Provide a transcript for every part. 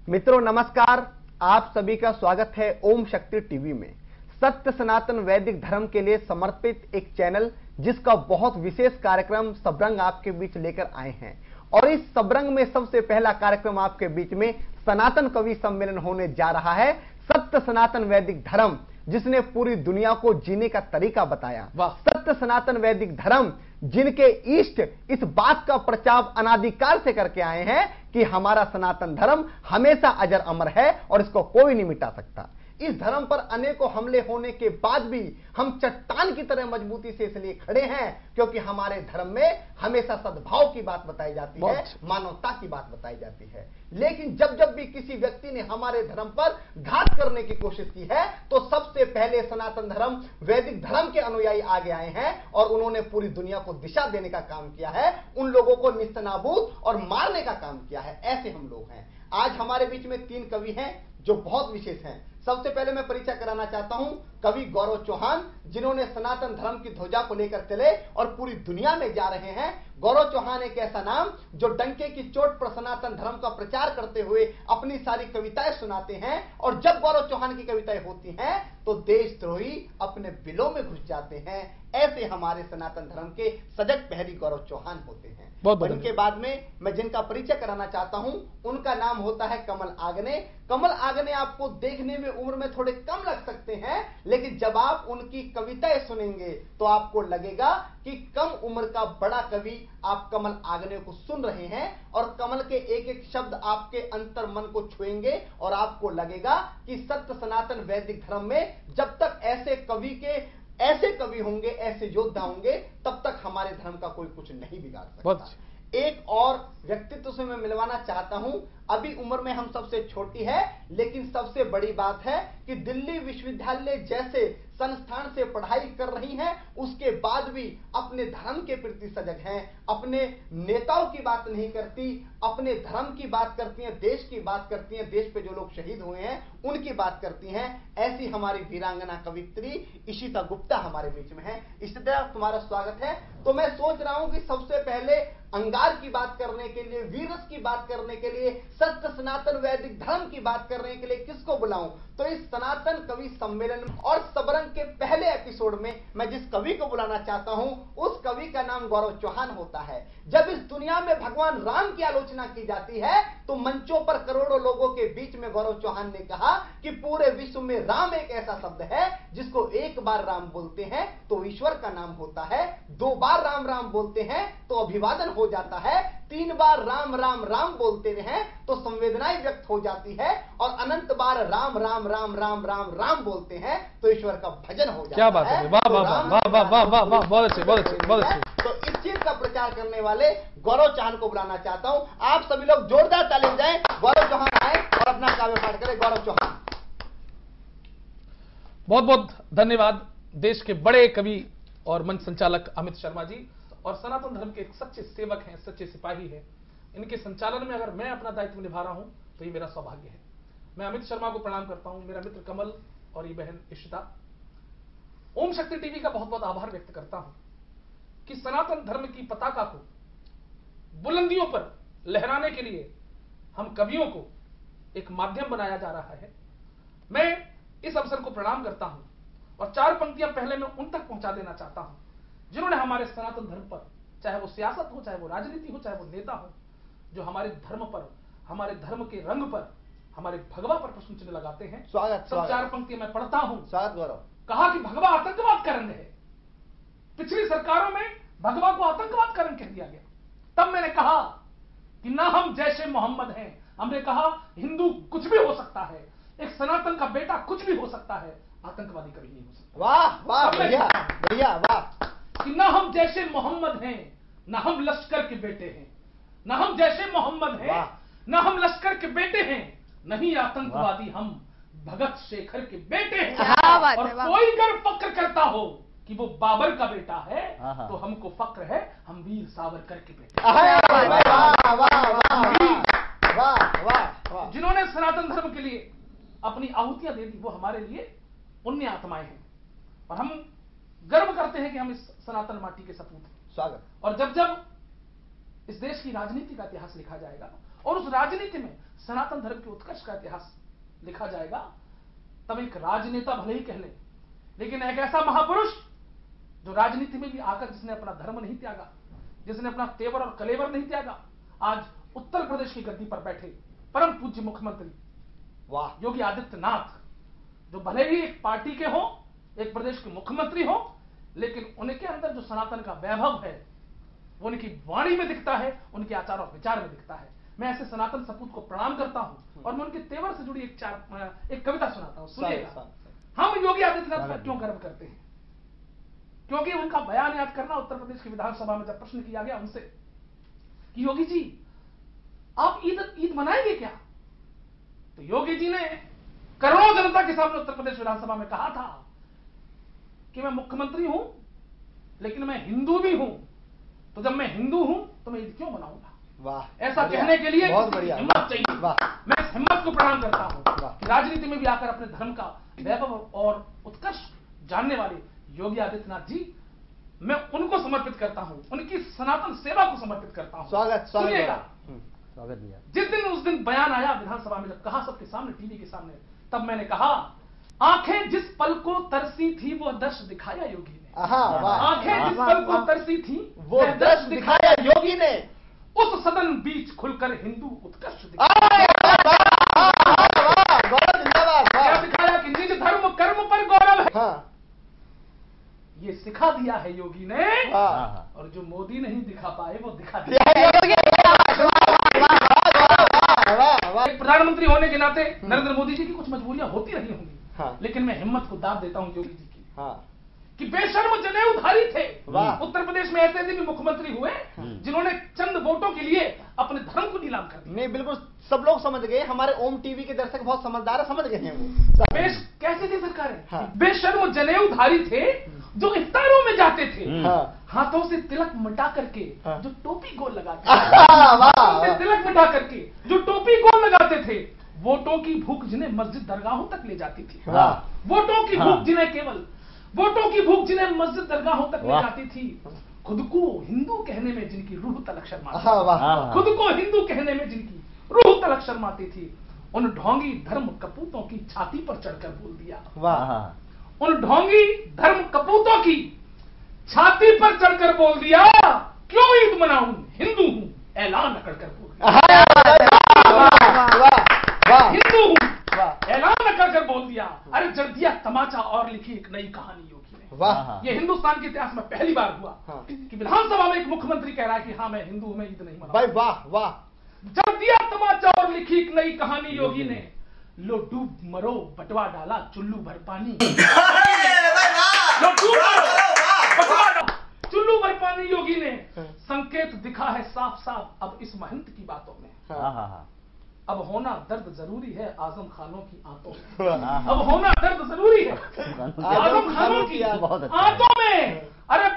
मित्रों नमस्कार, आप सभी का स्वागत है ओम शक्ति टीवी में। सत्य सनातन वैदिक धर्म के लिए समर्पित एक चैनल जिसका बहुत विशेष कार्यक्रम सबरंग आपके बीच लेकर आए हैं। और इस सबरंग में सबसे पहला कार्यक्रम आपके बीच में सनातन कवि सम्मेलन होने जा रहा है। सत्य सनातन वैदिक धर्म जिसने पूरी दुनिया को जीने का तरीका बताया। सत्य सनातन वैदिक धर्म जिनके इष्ट इस बात का प्रचार अनादिकाल से करके आए हैं कि हमारा सनातन धर्म हमेशा अजर अमर है और इसको कोई नहीं मिटा सकता। इस धर्म पर अनेकों हमले होने के बाद भी हम चट्टान की तरह मजबूती से इसलिए खड़े हैं क्योंकि हमारे धर्म में हमेशा सद्भाव की बात बताई जाती है, मानवता की बात बताई जाती है। लेकिन जब भी किसी व्यक्ति ने हमारे धर्म पर घात करने की कोशिश की है तो सबसे पहले सनातन धर्म वैदिक धर्म के अनुयायी आगे आए हैं और उन्होंने पूरी दुनिया को दिशा देने का काम किया है, उन लोगों को निस्तनाबूद और मारने का काम किया है। ऐसे हम लोग हैं। आज हमारे बीच में 3 कवि हैं जो बहुत विशेष हैं। सबसे पहले मैं परिचय कराना चाहता हूं कवि गौरव चौहान, जिन्होंने सनातन धर्म की ध्वजा को लेकर चले और पूरी दुनिया में जा रहे हैं। गौरव चौहान एक ऐसा नाम जो डंके की चोट पर सनातन धर्म का प्रचार करते हुए अपनी सारी कविताएं सुनाते हैं और जब गौरव चौहान की कविताएं होती हैं तो देशद्रोही अपने बिलों में घुस जाते हैं। ऐसे हमारे सनातन धर्म के सजग पहरी गौरव चौहान होते हैं। उनके बाद में मैं जिनका परिचय कराना चाहता हूं उनका नाम होता है कमल आगने। कमल आगने आपको देखने में उम्र में थोड़े कम लग सकते हैं, लेकिन जब आप उनकी कविताएं सुनेंगे तो आपको लगेगा कि कम उम्र का बड़ा कवि आप कमल आगने को सुन रहे हैं और कमल के एक एक शब्द आपके अंतर मन को छुएंगे और आपको लगेगा कि सत्य सनातन वैदिक धर्म में जब तक ऐसे कवि होंगे, ऐसे योद्धा होंगे, तब तक हमारे धर्म का कोई कुछ नहीं बिगाड़ सकता। एक और व्यक्तित्व से मैं मिलवाना चाहता हूं। अभी उम्र में हम सबसे छोटी है, लेकिन सबसे बड़ी बात है कि दिल्ली विश्वविद्यालय जैसे संस्थान से पढ़ाई कर रही हैं, उसके बाद भी अपने धर्म के प्रति सजग हैं। अपने नेताओं की बात नहीं करती, अपने धर्म की बात करती हैं, देश की बात करती हैं, देश पे जो लोग शहीद हुए हैं उनकी बात करती हैं। ऐसी हमारी वीरांगना कवित्री इशिता गुप्ता हमारे बीच में है। इशिता, तुम्हारा स्वागत है। तो मैं सोच रहा हूं कि सबसे पहले अंगार की बात करने के लिए, वीरस की बात करने के लिए, सत्य सनातन वैदिक धर्म की बात करने के लिए किसको बुलाऊं? तो इस सनातन कवि सम्मेलन और सबरंग के पहले एपिसोड में मैं जिस कवि को बुलाना चाहता हूं उस कवि का नाम गौरव चौहान होता है। जब इस दुनिया में भगवान राम की आलोचना की जाती है तो मंचों पर करोड़ों लोगों के बीच में गौरव चौहान ने कहा कि पूरे विश्व में राम एक ऐसा शब्द है जिसको एक बार राम बोलते हैं तो ईश्वर का नाम होता है, 2 बार राम राम बोलते हैं तो अभिवादन हो जाता है, 3 बार राम राम राम बोलते हैं तो संवेदनाएं व्यक्त हो जाती है और अनंत बार राम राम राम राम राम राम बोलते हैं तो ईश्वर का भजन हो जाता है। क्या बात है, वाह वाह वाह वाह वाह वाह वाह, बहुत अच्छे बहुत अच्छे बहुत अच्छे। तो इस चीज का प्रचार करने वाले गौरव चौहान को बुलाना चाहता हूं। आप सभी लोग जोरदार ताली बजाएं, गौरव चौहान आए और अपना काव्य पाठ करें। गौरव चौहान, बहुत बहुत धन्यवाद। देश के बड़े कवि और मंच संचालक अमित शर्मा जी और सनातन धर्म के एक सच्चे सेवक हैं, सच्चे सिपाही हैं। इनके संचालन में अगर मैं अपना दायित्व निभा रहा हूं तो ये मेरा सौभाग्य है। मैं अमित शर्मा को प्रणाम करता हूं, मेरा मित्र कमल और ये बहन इशिता। ओम शक्ति टीवी का बहुत बहुत आभार व्यक्त करता हूं कि सनातन धर्म की पताका को बुलंदियों पर लहराने के लिए हम कवियों को एक माध्यम बनाया जा रहा है। मैं इस अवसर को प्रणाम करता हूं और 4 पंक्तियां पहले मैं उन तक पहुंचा देना चाहता हूं जिन्होंने हमारे सनातन धर्म पर, चाहे वो सियासत हो, चाहे वो राजनीति हो, चाहे वो नेता हो, जो हमारे धर्म पर, हमारे धर्म के रंग पर, हमारे भगवा पर प्रश्न चिन्ह लगाते हैं। सब 4 पंक्तियां मैं पढ़ता हूं। स्वागत गौरव। कहा कि भगवा आतंकवाद का रंग है। पिछली सरकारों में भगवा को आतंकवाद का रंग कह दिया गया। तब मैंने कहा कि ना हम जैसे मोहम्मद हैं। हमने कहा हिंदू कुछ भी हो सकता है, एक सनातन का बेटा कुछ भी हो सकता है, आतंकवादी कभी नहीं हो सकता। वाह वाह, बढ़िया बढ़िया, वाह। कि ना हम जैसे मोहम्मद हैं, ना हम लश्कर के बेटे हैं। ना हम जैसे मोहम्मद हैं, ना हम लश्कर के बेटे हैं, नहीं आतंकवादी हम भगत शेखर के बेटे हैं। और कोई अगर फक्र करता हो कि वो बाबर का बेटा है तो हमको फक्र है, हम वीर सावरकर के बेटे। जिन्होंने सनातन धर्म के लिए अपनी आहुतियां दे दी वो हमारे लिए पुण्य आत्माएं हैं और हम गर्व करते हैं कि हम इस सनातन माटी के सपूत हैं। स्वागत। और जब जब इस देश की राजनीति का इतिहास लिखा जाएगा और उस राजनीति में सनातन धर्म के उत्कर्ष का इतिहास लिखा जाएगा, तब एक राजनेता भले ही कह ले, लेकिन एक ऐसा महापुरुष जो राजनीति में भी आकर जिसने अपना धर्म नहीं त्यागा, जिसने अपना तेवर और कलेवर नहीं त्यागा, आज उत्तर प्रदेश की गद्दी पर बैठे परम पूज्य मुख्यमंत्री वाह योगी आदित्यनाथ, जो भले ही एक पार्टी के हो, एक प्रदेश के मुख्यमंत्री हो, लेकिन उनके अंदर जो सनातन का वैभव है वो उनकी वाणी में दिखता है, उनके आचार और विचार में दिखता है। मैं ऐसे सनातन सपूत को प्रणाम करता हूं और मैं उनके तेवर से जुड़ी एक कविता सुनाता हूं, सुनिएगा। हम योगी आदित्यनाथ पर क्यों गर्व करते हैं? क्योंकि उनका बयान याद करना, उत्तर प्रदेश की विधानसभा में जब प्रश्न किया गया उनसे कि योगी जी आप ईद मनाएंगे क्या, तो योगी जी ने करोड़ों जनता के सामने उत्तर प्रदेश विधानसभा में कहा था कि मैं मुख्यमंत्री हूं लेकिन मैं हिंदू भी हूं, तो जब मैं हिंदू हूं तो मैं ईद क्यों मनाऊंगा। वाह, ऐसा कहने के लिए बहुत बढ़िया हिम्मत चाहिए। मैं इस हिम्मत को प्रणाम करता हूं कि राजनीति में भी आकर अपने धर्म का वैभव और उत्कर्ष जानने वाले योगी आदित्यनाथ जी, मैं उनको समर्पित करता हूं, उनकी सनातन सेवा को समर्पित करता हूं। स्वागत दिया। जिस दिन उस दिन बयान आया विधानसभा में, जब कहा सबके सामने, टीवी के सामने, तब मैंने कहा आंखें जिस पल को तरसी थी वो दर्श दिखाया योगी ने। आंखें जिस पल को तरसी थी वो दर्श दिखाया योगी ने, उस सदन बीच खुलकर हिंदू उत्कर्ष क्या दिखाया कि निज धर्म कर्म पर गौरव है। ये सिखा दिया है योगी ने, और जो मोदी नहीं दिखा पाए वो दिखा दिया। प्रधानमंत्री होने के नाते नरेंद्र मोदी जी की कुछ मजबूरियां होती रही होंगी, लेकिन मैं हिम्मत को दाद देता हूं योगी जी की कि बेशर्म जनेऊधारी थे। उत्तर प्रदेश में ऐसे भी मुख्यमंत्री हुए जिन्होंने चंद वोटों के लिए अपने धर्म को नीलाम कर दिया। नहीं, बिल्कुल सब लोग समझ गए, हमारे ओम टीवी के दर्शक बहुत समझदार है, समझ गए हैं वो। कैसे थी सरकारें? बेशर्म जनेऊधारी थे जो इफ्तारों में जाते थे, हाथों से तिलक मिटा करके जो टोपी गोल लगाते थे, तिलक मिटा करके जो टोपी गोल लगाते थे, वोटों की भूख जिन्हें मस्जिद दरगाहों तक ले जाती थी, वोटों की भूख जिन्हें केवल वोटों की भूख जिन्हें मस्जिद दरगाहों तक ले जाती थी, खुद को हिंदू कहने में जिनकी रूह तलक शर्माती, खुद को हिंदू कहने में जिनकी रूह तलक शर्माती थी, उन ढोंगी धर्म कपूतों की छाती पर चढ़कर बोल दिया। उन ढोंगी धर्म कपूतों की छाती पर चढ़कर बोल दिया, क्यों ईद मनाऊं, हिंदू हूं, ऐलान अकड़कर बोल दिया। हिंदू हूं, ऐलान कर बोल दिया। अरे जड़ दिया तमाचा और लिखी एक नई कहानी योगी ने। वाह, ये हिंदुस्तान के इतिहास में पहली बार हुआ कि विधानसभा में एक मुख्यमंत्री कह रहा है कि हाँ मैं हिंदू हूं, मैं ईद नहीं मनाऊं। भाई वाह वाह, जड़ दिया तमाचा और लिखी एक नई कहानी योगी ने, लो डूब मरो बटवा डाला चुल्लू भर पानी, लो डूब मरो बटवा डाला चुल्लू भर पानी योगी ने। संकेत दिखा है साफ साफ अब इस महंत की बातों में, अब होना दर्द जरूरी है आजम खानों की आंतों में, अब होना दर्द जरूरी है आजम खानों की आंतों में। अरे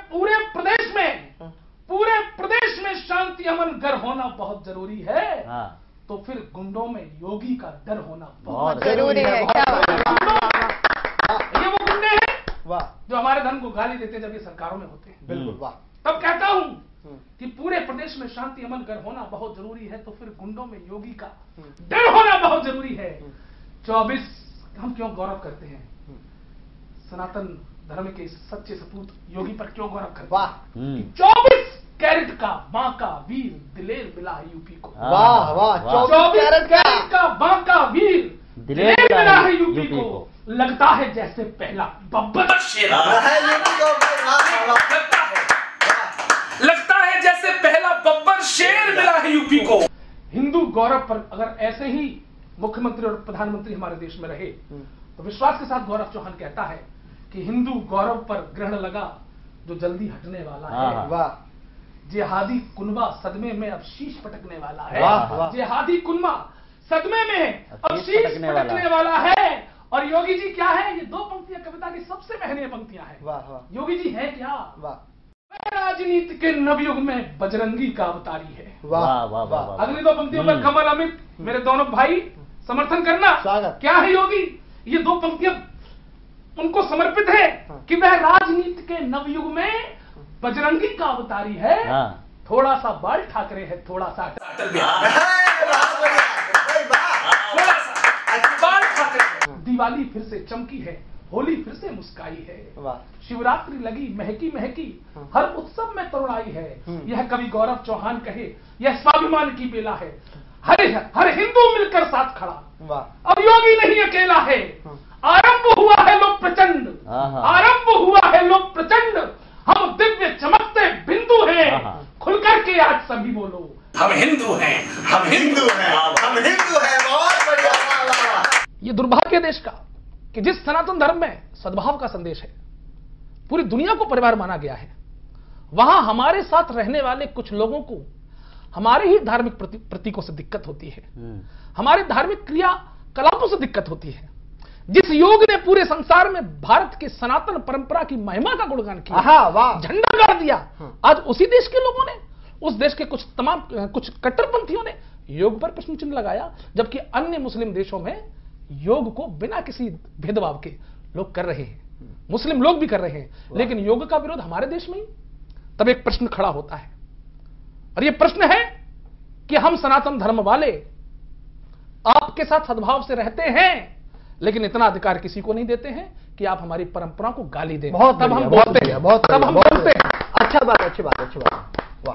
पूरे प्रदेश में शांति अमन घर होना बहुत जरूरी है, तो फिर गुंडों में योगी का डर होना बहुत जरूरी है। ये वो गुंडे हैं जो हमारे धर्म को गाली देते जब ये सरकारों में होते हैं। बिल्कुल वाह। तब कहता हूं कि पूरे प्रदेश में शांति अमन घर होना बहुत जरूरी है, तो फिर गुंडों में योगी का डर होना बहुत जरूरी है। 24 हम क्यों गौरव करते हैं, सनातन धर्म के सच्चे सपूत योगी पर क्यों गौरव करते हैं। 24 कैरेट का बांका वीर दिलेर मिला है यूपी को। वाह वाह, 24 कैरेट का बांका वीर दिलेर मिला है यूपी को। लगता है जैसे पहला बब्बर शेर, लगता है जैसे पहला बब्बर शेर मिला है यूपी को। हिंदू गौरव पर अगर ऐसे ही मुख्यमंत्री और प्रधानमंत्री हमारे देश में रहे तो विश्वास के साथ गौरव चौहान कहता है कि हिंदू गौरव पर ग्रहण लगा जो जल्दी हटने वाला है। वाह, जिहादी कुनबा सदमे में अब शीश पटकने वाला है। जिहादी कुनबा सदमे में अब शीश पटकने वाला है। और योगी जी क्या है, ये 2 पंक्तियां कविता की सबसे महनीय पंक्तियां हैं। योगी जी है क्या, राजनीति के नवयुग में बजरंगी का अवतारी है। वाह वाह वाह। अगली 2 पंक्तियों पर कमल अमित मेरे दोनों भाई समर्थन करना। क्या है योगी, ये 2 पंक्तियां उनको समर्पित है कि वह राजनीति के नवयुग में बजरंगी का अवतारी है। थोड़ा सा बाल ठाकरे है, थोड़ा सा दिवाली फिर से चमकी है, होली फिर से मुस्काई है, वाह। शिवरात्रि लगी महकी महकी, हर उत्सव में तरुणाई है। यह कवि गौरव चौहान कहे, यह स्वाभिमान की बेला है, हर हिंदू मिलकर साथ खड़ा, वाह। अब योगी नहीं अकेला है। आरंभ हुआ है लोक प्रचंड, आरंभ हुआ है लोक प्रचंड, हम दिव्य चमकते बिंदु हैं, खुलकर के आज सभी बोलो हम हिंदू हैं, हम हिंदू हैं, हम हिंदू हैं। बहुत बढ़िया, वाह, वाह, वाह। ये दुर्भाग्य देश का कि जिस सनातन धर्म में सद्भाव का संदेश है, पूरी दुनिया को परिवार माना गया है, वहां हमारे साथ रहने वाले कुछ लोगों को हमारे ही धार्मिक प्रतीकों से दिक्कत होती है, हमारे धार्मिक क्रियाकलापों से दिक्कत होती है। जिस योग ने पूरे संसार में भारत के सनातन परंपरा की महिमा का गुणगान किया, झंडा गाड़ दिया, आज उसी देश के लोगों ने, उस देश के कुछ कट्टरपंथियों ने योग पर प्रश्न चिन्ह लगाया, जबकि अन्य मुस्लिम देशों में योग को बिना किसी भेदभाव के लोग कर रहे हैं, मुस्लिम लोग भी कर रहे हैं, लेकिन योग का विरोध हमारे देश में ही। तब एक प्रश्न खड़ा होता है, और यह प्रश्न है कि हम सनातन धर्म वाले आपके साथ सद्भाव से रहते हैं, लेकिन इतना अधिकार किसी को नहीं देते हैं कि आप हमारी परंपरा को गाली दें। तब हम बोलते हैं, तब हम बोलते हैं। अच्छा बात, अच्छी बात, अच्छी बात, वाह।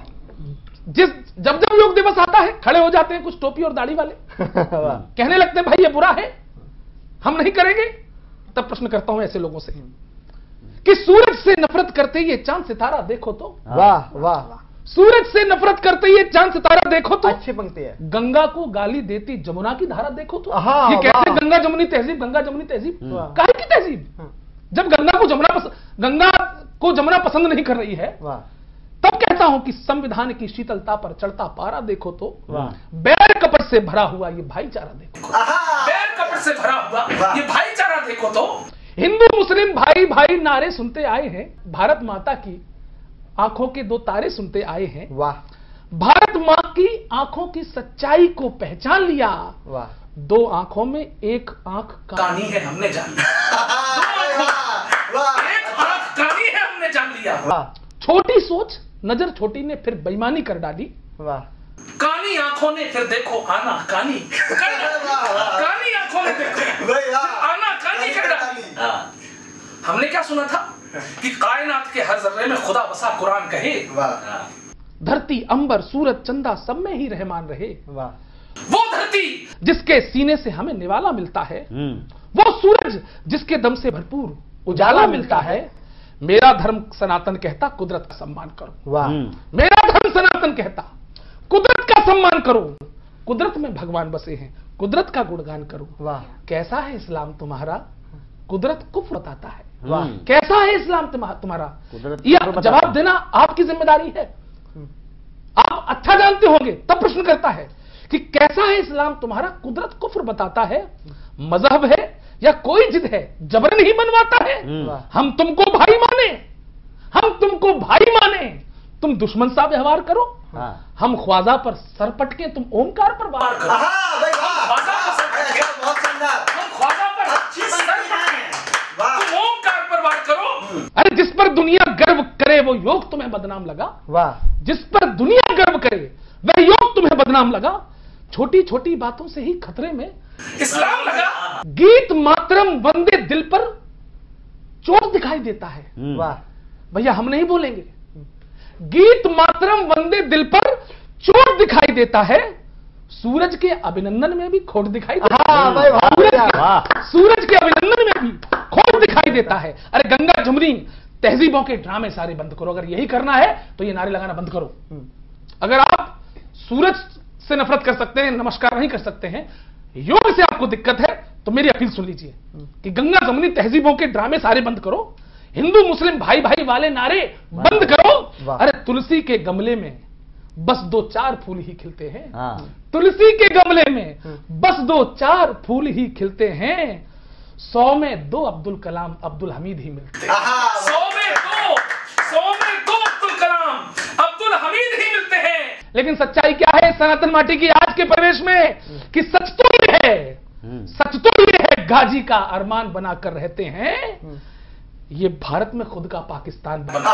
जब योग दिवस आता है, खड़े हो जाते हैं कुछ टोपी और दाढ़ी वाले, कहने लगते हैं भाई ये बुरा है, हम नहीं करेंगे। तब प्रश्न करता हूं ऐसे लोगों से कि सूरज से नफरत करते ये चांद सितारा देखो तो, वाह वाह। सूरज से नफरत करते ये चांद सितारा देखो तो, अच्छी पंक्ति है। गंगा को गाली देती जमुना की धारा देखो तो। ये कहते हैं गंगा जमुनी तहजीब, गंगा जमुनी तहजीब, काहे की तहजीब? जब गंगा को जमुना पसंद नहीं कर रही है, तब कहता हूं कि संविधान की शीतलता पर चढ़ता पारा देखो तो, बैर कपट से भरा हुआ ये भाईचारा देखो, बैर कपट से भरा हुआ ये भाईचारा देखो तो। हिंदू मुस्लिम भाई भाई नारे सुनते आए हैं, भारत माता की आंखों के दो तारे सुनते आए हैं, वाह। भारत मां की आंखों की सच्चाई को पहचान लिया, वाह। दो आंखों में एक आंख कानी है हमने जान लिया, एक आंख कानी है हमने जान लिया, वाह। छोटी सोच नजर छोटी ने फिर बेईमानी कर डाली, वाह। कानी आंखों ने फिर देखो आना कानी, कानी आंखों ने देखो आना कानी कर डाली। हमने क्या सुना था कि कायनात के हर जर्रे में खुदा बसा कुरान कहे, धरती अंबर सूरज चंदा सब में ही रहमान रहे, वाह। वो धरती जिसके सीने से हमें निवाला मिलता है, वो सूरज जिसके दम से भरपूर उजाला मिलता है। मेरा धर्म सनातन कहता कुदरत का सम्मान करो, वाह। मेरा धर्म सनातन कहता कुदरत का सम्मान करो, कुदरत में भगवान बसे हैं, कुदरत का गुणगान करो, वाह। कैसा है इस्लाम तुम्हारा? कुदरत कुफ्र बताता है, वाह। कैसा है इस्लाम तुम्हारा? यह जवाब देना आपकी जिम्मेदारी है। आप अच्छा जानते होंगे, तब प्रश्न करता है कि कैसा है इस्लाम तुम्हारा? कुदरत कुफ्र बताता है, मजहब है या कोई जिद है, जबरन ही बनवाता है। हम तुमको भाई माने, हम तुमको भाई माने, तुम दुश्मन सा व्यवहार करो, हम ख्वाजा पर सर पटके, तुम ओमकार पर वार करो। अरे जिस पर दुनिया गर्व करे वो योग तुम्हें बदनाम लगा, वाह। जिस पर दुनिया गर्व करे वह योग तुम्हें बदनाम लगा। छोटी छोटी बातों से ही खतरे में इस्लाम लगा। गीत मातरम वंदे दिल पर चोट दिखाई देता है, वाह। भैया हम नहीं बोलेंगे, गीत मातरम वंदे दिल पर चोट दिखाई देता है, सूरज के अभिनंदन में भी खोट दिखाई देता है, सूरज के अभिनंदन में भी खोट दिखाई देता है। अरे गंगा जमुनी तहजीबों के ड्रामे सारे बंद करो, अगर यही करना है तो ये नारे लगाना बंद करो। अगर आप सूरज से नफरत कर सकते हैं, नमस्कार नहीं कर सकते हैं, योग से आपको दिक्कत है, तो मेरी अपील सुन लीजिए कि गंगा जमुनी तहजीबों के ड्रामे सारे बंद करो, हिंदू मुस्लिम भाई भाई वाले नारे बंद करो। अरे तुलसी के गमले में बस 2-4 फूल ही खिलते हैं, तुलसी के गमले में बस 2-4 फूल ही खिलते हैं, 100 में 2 अब्दुल कलाम अब्दुल हमीद ही मिलते हैं, 100 में 2 अब्दुल कलाम अब्दुल हमीद ही मिलते हैं। लेकिन सच्चाई क्या है सनातन माटी की आज के परिवेश में? कि सच तो ये है, सच तो ये है, गाजी का अरमान बनाकर रहते हैं, ये भारत में खुद का पाकिस्तान बना।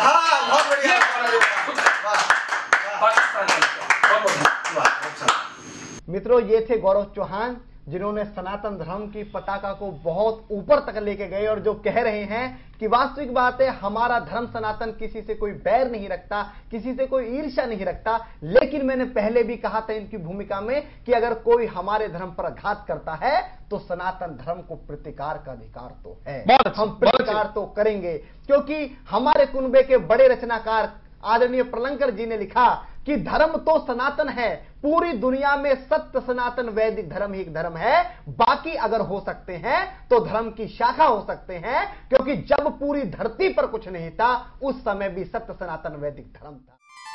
मित्रों, ये थे गौरव चौहान, जिन्होंने सनातन धर्म की पताका को बहुत ऊपर तक लेके गए और जो कह रहे हैं कि वास्तविक बात है, हमारा धर्म सनातन किसी से कोई बैर नहीं रखता, किसी से कोई ईर्ष्या नहीं रखता। लेकिन मैंने पहले भी कहा था इनकी भूमिका में कि अगर कोई हमारे धर्म पर आघात करता है तो सनातन धर्म को प्रतिकार का अधिकार तो है, हम प्रतिकार तो करेंगे। क्योंकि हमारे कुनबे के बड़े रचनाकार आदरणीय प्रलंकर जी ने लिखा कि धर्म तो सनातन है, पूरी दुनिया में सत्य सनातन वैदिक धर्म ही एक धर्म है, बाकी अगर हो सकते हैं तो धर्म की शाखा हो सकते हैं। क्योंकि जब पूरी धरती पर कुछ नहीं था उस समय भी सत्य सनातन वैदिक धर्म था।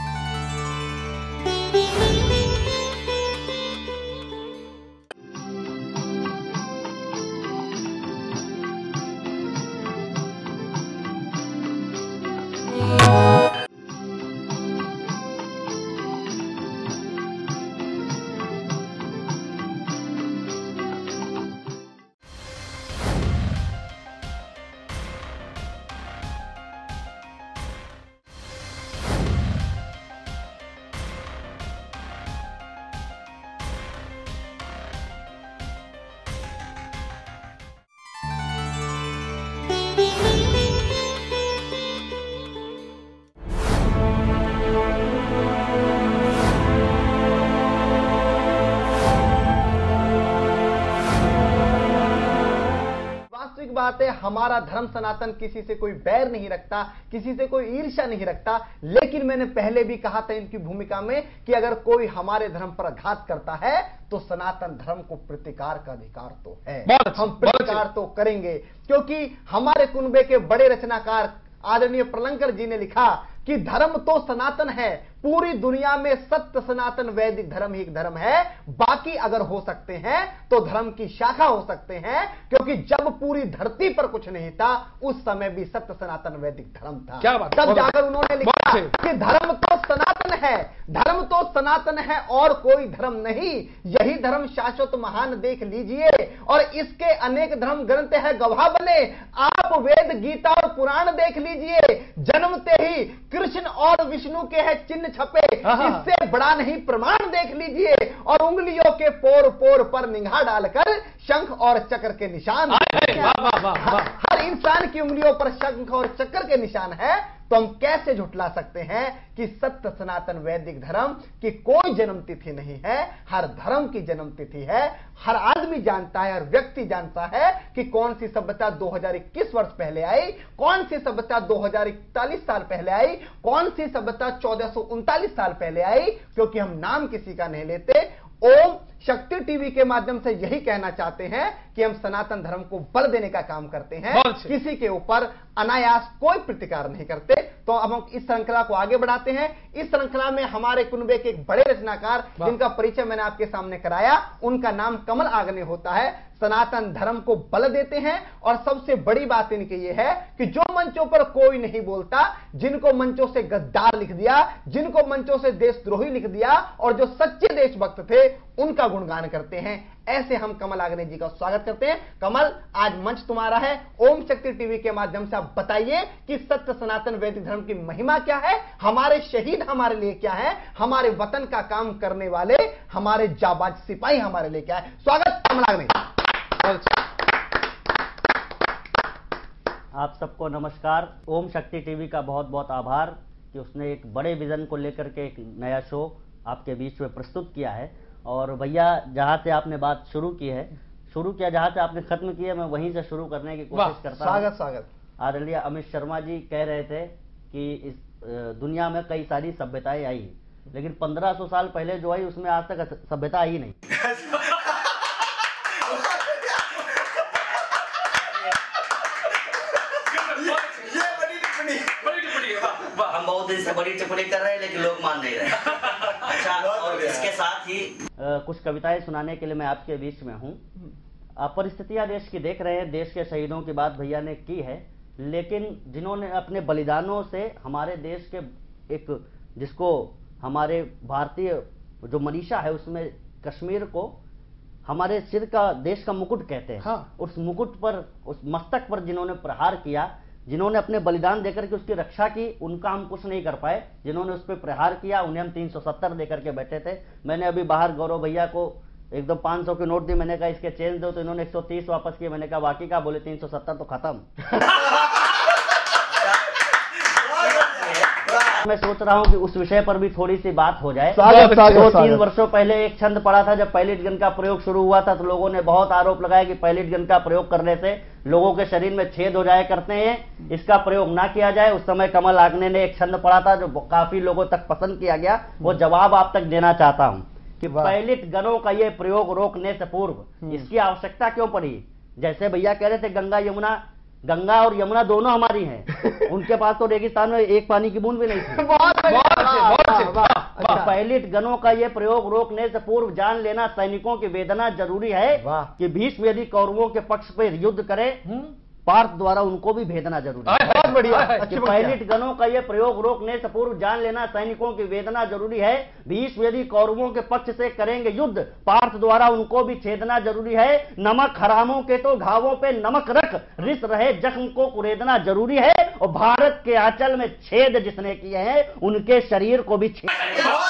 बात है, हमारा धर्म सनातन किसी से कोई बैर नहीं रखता, किसी से कोई ईर्ष्या नहीं रखता। लेकिन मैंने पहले भी कहा था इनकी भूमिका में कि अगर कोई हमारे धर्म पर आघात करता है तो सनातन धर्म को प्रतिकार का अधिकार तो है, हम प्रतिकार तो करेंगे। क्योंकि हमारे कुनबे के बड़े रचनाकार आदरणीय प्रलंकर जी ने लिखा कि धर्म तो सनातन है, पूरी दुनिया में सत्य सनातन वैदिक धर्म ही एक धर्म है, बाकी अगर हो सकते हैं तो धर्म की शाखा हो सकते हैं। क्योंकि जब पूरी धरती पर कुछ नहीं था उस समय भी सत्य सनातन वैदिक धर्म था। क्या बात, तब जाकर उन्होंने लिखा कि धर्म तो सनातन है, धर्म तो सनातन है और कोई धर्म नहीं, यही धर्म शाश्वत महान देख लीजिए। और इसके अनेक धर्म ग्रंथ है गवाह बने, आप वेद गीता और पुराण देख लीजिए, जन्मते ही कृष्ण और विष्णु के है चिन्ह छपे, इससे बड़ा नहीं प्रमाण देख लीजिए। और उंगलियों के पोर पोर पर निगाह डालकर शंख और चक्र के निशान, हर इंसान की उंगलियों पर शंख और चक्र के निशान है। तो हम कैसे झुठला सकते हैं कि सत्य सनातन वैदिक धर्म की कोई जन्म तिथि नहीं है, हर धर्म की जन्म तिथि है। हर आदमी जानता है, हर व्यक्ति जानता है कि कौन सी सभ्यता 2021 वर्ष पहले आई, कौन सी सभ्यता 2041 साल पहले आई, कौन सी सभ्यता 1439 साल पहले आई। क्योंकि हम नाम किसी का नहीं लेते। ओम शक्ति टीवी के माध्यम से यही कहना चाहते हैं कि हम सनातन धर्म को बल देने का काम करते हैं, किसी के ऊपर अनायास कोई प्रतिकार नहीं करते। तो अब हम इस श्रृंखला को आगे बढ़ाते हैं। इस श्रृंखला में हमारे कुनबे के एक बड़े रचनाकार जिनका परिचय मैंने आपके सामने कराया, उनका नाम कमल आग्ने होता है, सनातन धर्म को बल देते हैं। और सबसे बड़ी बात इनकी यह है कि जो मंचों पर कोई नहीं बोलता, जिनको मंचों से गद्दार लिख दिया, जिनको मंचों से देशद्रोही लिख दिया और जो सच्चे देशभक्त थे उनका गुणगान करते हैं, ऐसे हम कमल आग्ने जी का स्वागत करते हैं। कमल, आज मंच तुम्हारा है। ओम शक्ति टीवी के माध्यम से आप बताइए कि सत्य सनातन वैदिक धर्म की महिमा क्या है, हमारे शहीद हमारे लिए क्या है, हमारे वतन का काम करने वाले हमारे जाबाज सिपाही हमारे लिए क्या है। स्वागत कमल आग्ने। आप सबको नमस्कार। ओम शक्ति टीवी का बहुत बहुत आभार कि उसने एक बड़े विजन को लेकर के एक नया शो आपके बीच में प्रस्तुत किया है। और भैया, जहां से आपने बात शुरू किया, जहां से आपने खत्म किया, मैं वहीं से शुरू करने की कोशिश करता हूं। स्वागत। आदरणीय अमित शर्मा जी कह रहे थे कि इस दुनिया में कई सारी सभ्यताएं आई, लेकिन 1500 साल पहले जो आई उसमें आज तक सभ्यता आई नहीं। हम बहुत दिन से बड़ी टिप्पणी कर रहे हैं लेकिन लोग मान नहीं रहे। अच्छा, और इसके साथ ही कुछ कविताएं सुनाने के लिए मैं आपके बीच में हूँ। आप परिस्थितियां देश की देख रहे हैं, देश के शहीदों की बात भैया ने की है, लेकिन जिन्होंने अपने बलिदानों से हमारे देश के एक, जिसको हमारे भारतीय जो मनीषा है उसमें कश्मीर को हमारे सिर का, देश का मुकुट कहते हैं। हाँ। उस मुकुट पर, उस मस्तक पर जिन्होंने प्रहार किया, जिन्होंने अपने बलिदान देकर के उसकी रक्षा की, उनका हम कुछ नहीं कर पाए। जिन्होंने उस पर प्रहार किया उन्हें हम 370 देकर के बैठे थे। मैंने अभी बाहर गौरव भैया को एकदम 500 के नोट दी, मैंने कहा इसके चेंज दो, तो इन्होंने 130 वापस किए। मैंने कहा बाकी का, बोले 370 तो खत्म। मैं सोच रहा हूँ कि उस विषय पर भी थोड़ी सी बात हो जाए। 2-3 वर्षों पहले एक छंद पड़ा था, जब पैलेट गन का प्रयोग शुरू हुआ था, तो लोगों ने बहुत आरोप लगाया कि पैलेट गन का प्रयोग करने से लोगों के शरीर में छेद हो जाया करते हैं, इसका प्रयोग ना किया जाए। उस समय कमल आग्ने ने एक छंद पढ़ा था जो काफी लोगों तक पसंद किया गया, वो जवाब आप तक देना चाहता हूँ कि पैलेट गनों का ये प्रयोग रोकने से पूर्व इसकी आवश्यकता क्यों पड़ी। जैसे भैया कह रहे थे गंगा और यमुना दोनों हमारी हैं, उनके पास तो रेगिस्तान में एक पानी की बूंद भी नहीं थी। पैलेट गनों का ये प्रयोग रोकने से पूर्व जान लेना सैनिकों की वेदना जरूरी है कि भीष्म यदि कौरवों के पक्ष पर युद्ध करे, पार्थ द्वारा उनको भी भेदना जरूरी है। बहुत बढ़िया। कि पैलेट गनों का ये प्रयोग रोकने से पूर्व जान लेना सैनिकों की वेदना जरूरी है। भीष्म यदि कौरवों के पक्ष से करेंगे युद्ध, पार्थ द्वारा उनको भी छेदना जरूरी है। नमक हरामों के तो घावों पे नमक रख, रिस रहे जख्म को कुरेदना जरूरी है। और भारत के आंचल में छेद जिसने किए हैं, उनके शरीर को भी छेद।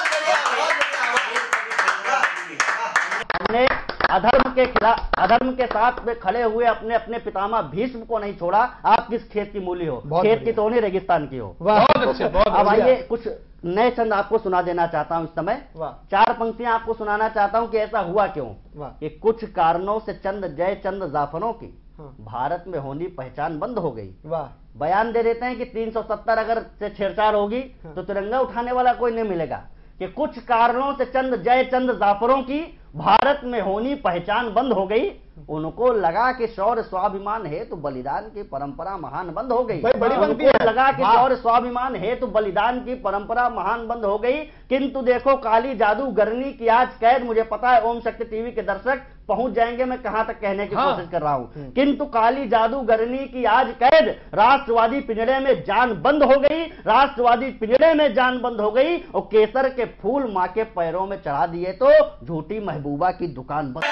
हमने अधर्म के खिलाफ, अधर्म के साथ में खड़े हुए अपने अपने पितामह भीष्म को नहीं छोड़ा। आप किस खेत की मूली हो, खेत की तो नहीं रेगिस्तान की हो। बहुत अच्छे, बहुत अब आइए कुछ नए छंद आपको सुना देना चाहता हूं इस समय। 4 पंक्तियां आपको सुनाना चाहता हूं कि ऐसा हुआ क्यों। कि कुछ कारणों से चंद जयचंद जाफरों की भारत में होनी पहचान बंद हो गई। बयान दे देते हैं कि 370 अगर से छेड़छाड़ होगी तो तिरंगा उठाने वाला कोई नहीं मिलेगा। कि कुछ कारणों से चंद जयचंद जाफरों की भारत में होनी पहचान बंद हो गई। उनको लगा कि शौर्य स्वाभिमान है तो बलिदान की परंपरा महान बंद हो गई। उनको लगा कि शौर्य स्वाभिमान है तो बलिदान की परंपरा महान बंद हो गई। किंतु देखो काली जादूगरनी की आज कैद। मुझे पता है ओम शक्ति टीवी के दर्शक पहुंच जाएंगे मैं कहां तक कहने की कोशिश कर रहा हूं। किंतु काली जादूगरनी की आज कैद। राष्ट्रवादी पिंजड़े में जान बंद हो गई, राष्ट्रवादी पिंजड़े में जान बंद हो गई। और केसर के फूल मां के पैरों में चढ़ा दिए तो झूठी महबूबा की दुकान बंद।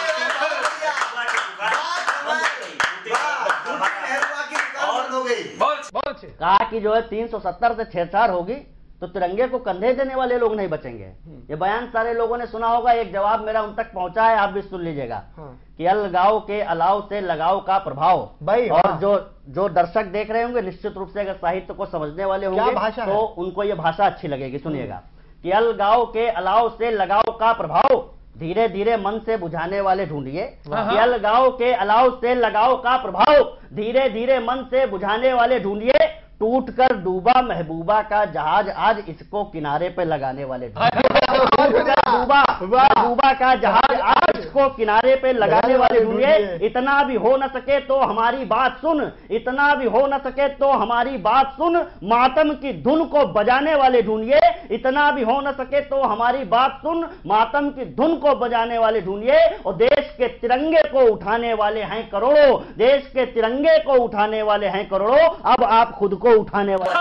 कहा कि जो है 370 से छेड़छाड़ होगी तो तिरंगे को कंधे देने वाले लोग नहीं बचेंगे। ये बयान सारे लोगों ने सुना होगा। एक जवाब मेरा उन तक पहुंचा है, आप भी सुन लीजिएगा। कि अलगाव के अलाव से लगाव का प्रभाव। और जो दर्शक देख रहे होंगे निश्चित रूप से अगर साहित्य को समझने वाले होंगे तो उनको ये भाषा अच्छी लगेगी। सुनिएगा कि अलगाव के अलाव से लगाव का प्रभाव धीरे धीरे मन से बुझाने वाले ढूंढिए। अलगाव के अलाव से लगाव का प्रभाव धीरे धीरे मन से बुझाने वाले ढूंढिए। टूटकर डूबा महबूबा का जहाज आज इसको किनारे पे लगाने वाले डूबा महबूबा का जहाज आज इसको किनारे पे लगाने वाले ढूंढिए। इतना भी हो न सके तो हमारी बात सुन, इतना भी हो न सके तो हमारी बात सुन। मातम की धुन को बजाने वाले ढूंढिए। इतना भी हो न सके तो हमारी बात सुन, मातम की धुन को बजाने वाले ढूंढिए। और देश के तिरंगे को उठाने वाले हैं करोड़ों, देश के तिरंगे को उठाने वाले हैं करोड़ों। अब आप खुद को उठाने वाले।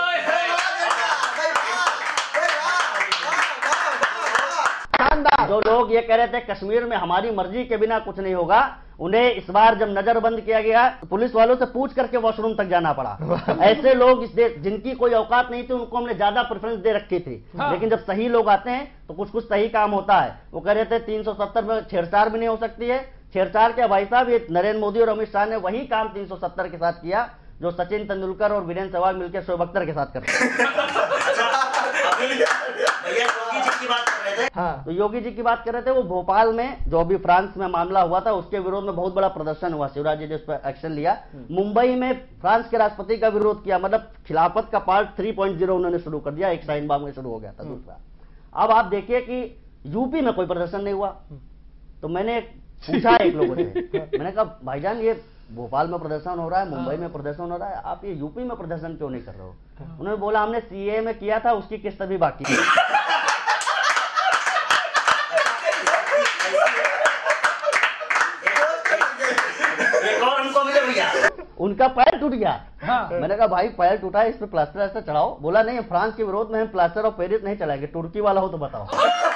जो लोग ये कह रहे थे कश्मीर में हमारी मर्जी के बिना कुछ नहीं होगा, उन्हें इस बार जब नजरबंद किया गया पुलिस वालों से पूछ करके वॉशरूम तक जाना पड़ा। ऐसे लोग इस देश जिनकी कोई औकात नहीं थी उनको हमने ज्यादा प्रेफरेंस दे रखी थी। लेकिन जब सही लोग आते हैं तो कुछ कुछ सही काम होता है। वो कह रहे थे 370 में छेड़छाड़ भी नहीं हो सकती है। छेड़छाड़ के भाई साहब ये नरेंद्र मोदी और अमित शाह ने वही काम 370 के साथ किया जो सचिन तेंदुलकर और वीरेंद्र सहवाग मिलकर शोएब अख्तर के साथ करते हैं। तो योगी जी की बात कर रहे थे, वो भोपाल में जो अभी फ्रांस में मामला हुआ था उसके विरोध में बहुत बड़ा प्रदर्शन हुआ। शिवराज जी ने उस पर एक्शन लिया। मुंबई में फ्रांस के राष्ट्रपति का विरोध किया, मतलब खिलाफत का पार्ट 3.0 उन्होंने शुरू कर दिया। एक शाहीन बाग में शुरू हो गया था दूसरा। अब आप देखिए कि यूपी में कोई प्रदर्शन नहीं हुआ। तो मैंने पूछा एक लोगों से, मैंने कहा भाईजान ये भोपाल में प्रदर्शन हो रहा है, मुंबई में प्रदर्शन हो रहा है, आप ये यूपी में प्रदर्शन क्यों नहीं कर रहे हो? उन्होंने बोला हमने सीए में किया था, उसकी किस्त अभी बाकी है। उनका पैर टूट गया। मैंने कहा भाई पैर टूटा है, इस पे प्लास्टर ऐसा चढ़ाओ। बोला नहीं फ्रांस के विरोध में हम प्लास्टर ऑफ पेरिस नहीं चलाएंगे, तुर्की वाला हो तो बताओ।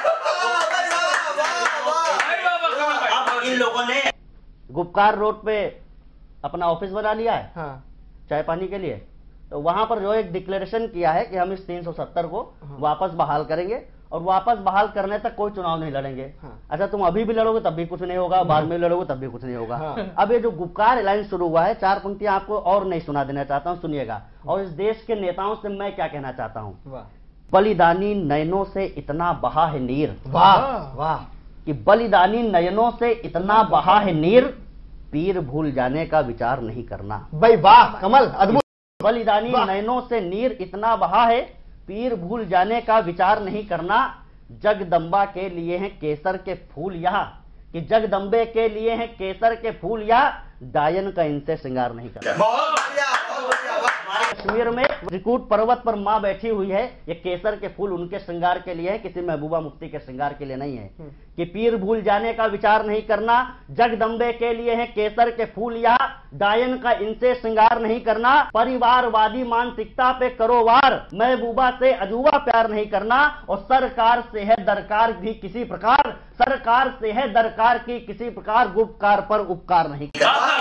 इन लोगों ने गुप्कार रोड पे अपना ऑफिस बना लिया है चाय पानी के लिए। तो वहां पर जो एक डिक्लेरेशन किया है कि हम इस 370 को वापस बहाल करेंगे। और वापस बहाल करने तक कोई चुनाव नहीं लड़ेंगे। हाँ। अच्छा, तुम अभी भी लड़ोगे तब भी कुछ नहीं होगा, बाद में लड़ोगे तब भी कुछ नहीं होगा। हाँ। अब ये जो गुपकार अलायंस शुरू हुआ है, 4 पंक्तियां आपको और नहीं सुना देना चाहता हूं, सुनिएगा। और इस देश के नेताओं से मैं क्या कहना चाहता हूं। वाह बलिदानी नयनों से इतना बहा है नीर, वाह वाह, कि बलिदानी नयनों से इतना बहा है नीर, पीर भूल जाने का विचार नहीं करना। भाई वाह, कमल, अद्भुत। बलिदानी वाह। नयनों से नीर इतना बहा है, पीर भूल जाने का विचार नहीं करना। जगदम्बा के लिए हैं केसर के फूल यहाँ, कि जगदम्बे के लिए हैं केसर के फूल यहाँ, डायन का इनसे श्रृंगार नहीं करना। बहुत बढ़िया, बहुत बढ़िया, वाह। कश्मीर में त्रिकूट पर्वत पर मां बैठी हुई है, ये केसर के फूल उनके श्रृंगार के लिए है, किसी महबूबा मुफ्ती के श्रृंगार के लिए नहीं है। कि पीर भूल जाने का विचार नहीं करना, जगदम्बे के लिए है केसर के फूल या, डायन का इनसे श्रृंगार नहीं करना। परिवारवादी मानसिकता पे करो वार, महबूबा से अजूबा प्यार नहीं करना। और सरकार से है दरकार भी किसी प्रकार, सरकार से है दरकार की किसी प्रकार, गुपकार पर उपकार नहीं करना।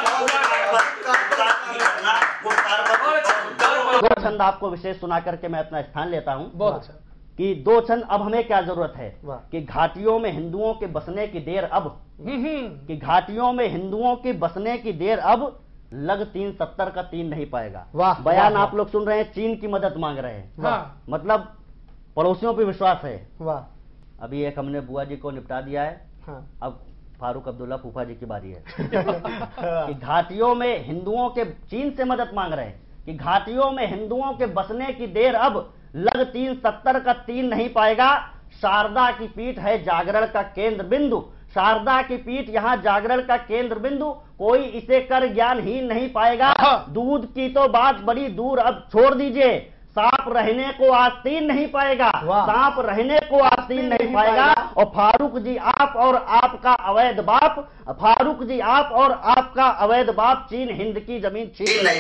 दो छंद आपको विशेष सुना करके मैं अपना स्थान लेता हूं। बहुत अच्छा। कि 2 छंद। अब हमें क्या जरूरत है वाह। कि घाटियों में हिंदुओं के बसने की देर अब, हम्म। कि घाटियों में हिंदुओं के बसने की देर अब, लग 370 का 3 नहीं पाएगा। वाह, बयान वाह, आप लोग सुन रहे हैं, चीन की मदद मांग रहे हैं। हाँ। मतलब पड़ोसियों पे विश्वास है। वाह। अभी एक हमने बुआ जी को निपटा दिया है, हाँ। अब फारूक अब्दुल्ला फूफा जी की बारी है। कि घाटियों में हिंदुओं के, चीन से मदद मांग रहे हैं कि घाटियों में हिंदुओं के बसने की देर अब, लग 370 का 3 नहीं पाएगा। शारदा की पीठ है जागरण का केंद्र बिंदु, शारदा की पीठ यहाँ जागरण का केंद्र बिंदु, कोई इसे कर ज्ञानहीन नहीं पाएगा। दूध की तो बात बड़ी दूर अब छोड़ दीजिए, सांप रहने को आस्तीन नहीं पाएगा, वाह। सांप रहने को आस्तीन नहीं पाएगा। और फारूक जी आप और आपका अवैध बाप, फारूक जी आप और आपका अवैध बाप, चीन हिंद की जमीन छीन नहीं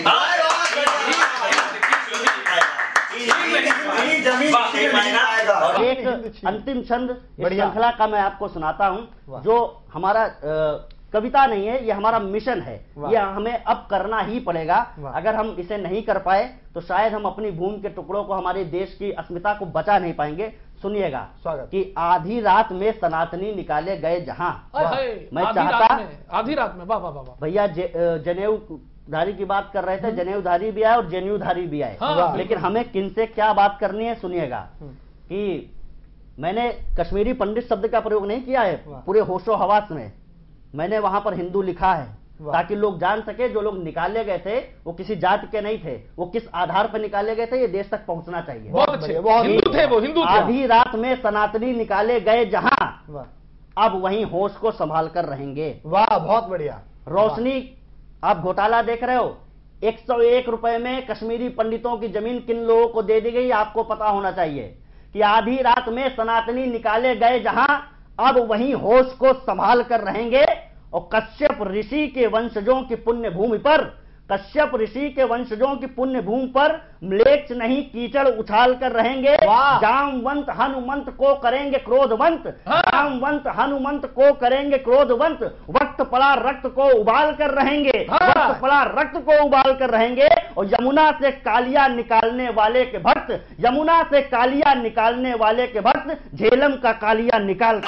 एक अंतिम छंद इस बढ़िया। श्रृंखला का मैं आपको सुनाता हूं, वाह। जो हमारा कविता नहीं है, ये हमारा मिशन है। वाह। ये हमें अब करना ही पड़ेगा। वाह। अगर हम इसे नहीं कर पाए तो शायद हम अपनी भूमि के टुकड़ों को, हमारे देश की अस्मिता को बचा नहीं पाएंगे। सुनिएगा। स्वागत। कि आधी रात में सनातनी निकाले गए जहां, मैं आधी चाहता, रात में, आधी रात में, वाह वाह वाह वाह। भैया जनेऊधारी की बात कर रहे थे, जनेऊधारी भी आए और जेनेऊधारी भी आए। हाँ, लेकिन हमें किनसे क्या बात करनी है, सुनिएगा। कि मैंने कश्मीरी पंडित शब्द का प्रयोग नहीं किया है, वाह। पूरे होशो हवास में मैंने वहां पर हिंदू लिखा है, वाह। ताकि लोग जान सके जो लोग निकाले गए थे वो किसी जाति के नहीं थे, वो किस आधार पर निकाले गए थे, ये देश तक पहुंचना चाहिए। बहुत अच्छे, बढ़िया, बहुत हिंदू थे वो, हिंदू थे। आधी रात में सनातनी निकाले गए जहां, वाह अब वहीं होश को संभाल कर रहेंगे। वाह, बहुत बढ़िया। रोशनी, आप घोटाला देख रहे हो, 101 रुपए में कश्मीरी पंडितों की जमीन किन लोगों को दे दी गई, आपको पता होना चाहिए। कि आधी रात में सनातनी निकाले गए जहां, अब वहीं होश को संभाल कर रहेंगे। और कश्यप ऋषि के वंशजों की पुण्य भूमि पर, कश्यप ऋषि के वंशजों की पुण्य भूमि पर म्लेच्छ नहीं कीचड़ उछाल कर रहेंगे। वाह। जामवंत हनुमंत को करेंगे क्रोधवंत, जामवंत हनुमंत को करेंगे क्रोधवंत। वक्त पड़ा रक्त को उबाल कर रहेंगे, वक्त पड़ा रक्त को उबाल कर रहेंगे। और यमुना से कालिया निकालने वाले के भक्त, यमुना से कालिया निकालने वाले के भक्त, झेलम का कालिया निकाल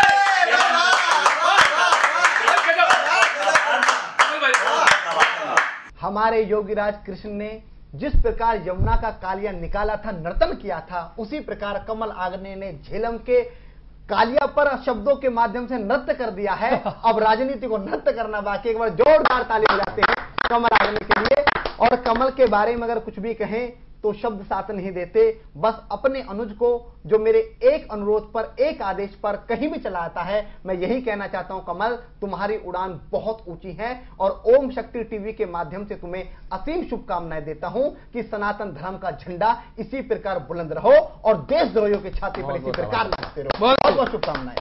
हमारे योगीराज कृष्ण ने जिस प्रकार यमुना का कालिया निकाला था, नर्तन किया था, उसी प्रकार कमल आग्ने ने झेलम के कालिया पर शब्दों के माध्यम से नृत्य कर दिया है। अब राजनीति को नृत्य करना बाकी। एक बार जोरदार ताली बजाते हैं कमल आग्ने के लिए। और कमल के बारे में अगर कुछ भी कहें तो शब्द साथ नहीं देते। बस अपने अनुज को, जो मेरे एक अनुरोध पर, एक आदेश पर कहीं भी चला आता है, मैं यही कहना चाहता हूं, कमल तुम्हारी उड़ान बहुत ऊंची है। और ओम शक्ति टीवी के माध्यम से तुम्हें असीम शुभकामनाएं देता हूं कि सनातन धर्म का झंडा इसी प्रकार बुलंद रहो और देशद्रोहियों की छाती पर इसी प्रकार लहराते रहो। बहुत बहुत शुभकामनाएं।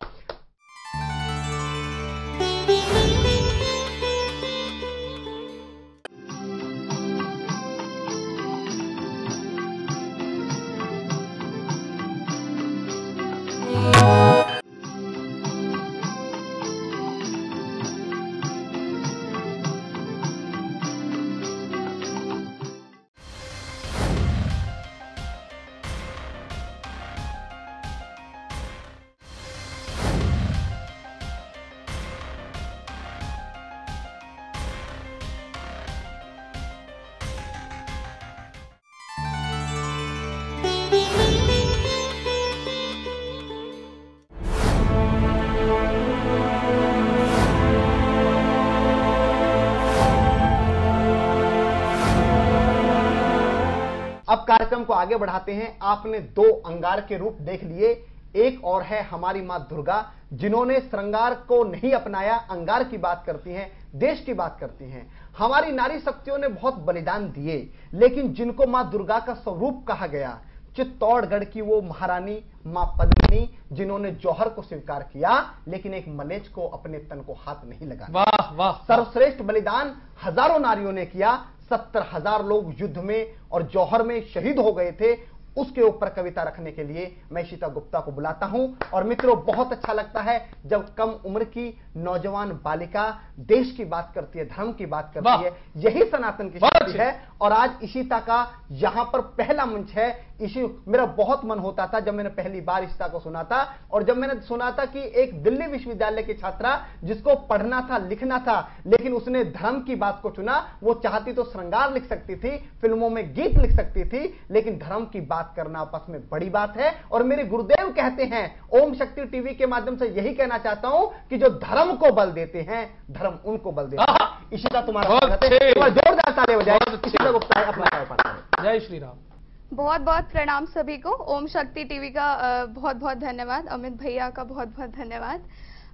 कार्यक्रम को आगे बढ़ाते हैं। आपने दो अंगार के रूप देख लिए, एक और है हमारी मां दुर्गा, जिन्होंने श्रृंगार को नहीं अपनाया, अंगार की बात करती हैं, देश की बात करती हैं। हमारी नारी शक्तियों ने बहुत बलिदान दिए, लेकिन जिनको मां दुर्गा का स्वरूप कहा गया, चित्तौड़गढ़ की वो महारानी मां पद्मिनी, जिन्होंने जौहर को स्वीकार किया लेकिन एक मलेच को अपने तन को हाथ नहीं लगाया। वाह वाह, सर्वश्रेष्ठ बलिदान हजारों नारियों ने किया। 70,000 लोग युद्ध में और जौहर में शहीद हो गए थे। उसके ऊपर कविता रखने के लिए मैं इशिता गुप्ता को बुलाता हूं। और मित्रों, बहुत अच्छा लगता है जब कम उम्र की नौजवान बालिका देश की बात करती है, धर्म की बात करती है। यही सनातन की शक्ति है। और आज इशिता का यहां पर पहला मंच है। मेरा बहुत मन होता था जब मैंने पहली बार इशिता को सुना था, और जब मैंने सुना था कि एक दिल्ली विश्वविद्यालय की छात्रा जिसको पढ़ना था, लिखना था, लेकिन उसने धर्म की बात को चुना। वो चाहती तो श्रृंगार लिख सकती थी, फिल्मों में गीत लिख सकती थी, लेकिन धर्म की बात करना आपस में बड़ी बात है। और मेरे गुरुदेव कहते हैं, ओम शक्ति टीवी के माध्यम से यही कहना चाहता हूं कि जो धर्म को बल देते हैं, धर्म उनको बल देता है। इशिता, तुम्हारा स्वागत है। जोरदार ताली बजाएं। इशिता गुप्ता अपना जय श्री राम। बहुत बहुत प्रणाम सभी को। ओम शक्ति टीवी का बहुत बहुत धन्यवाद। अमित भैया का बहुत बहुत धन्यवाद।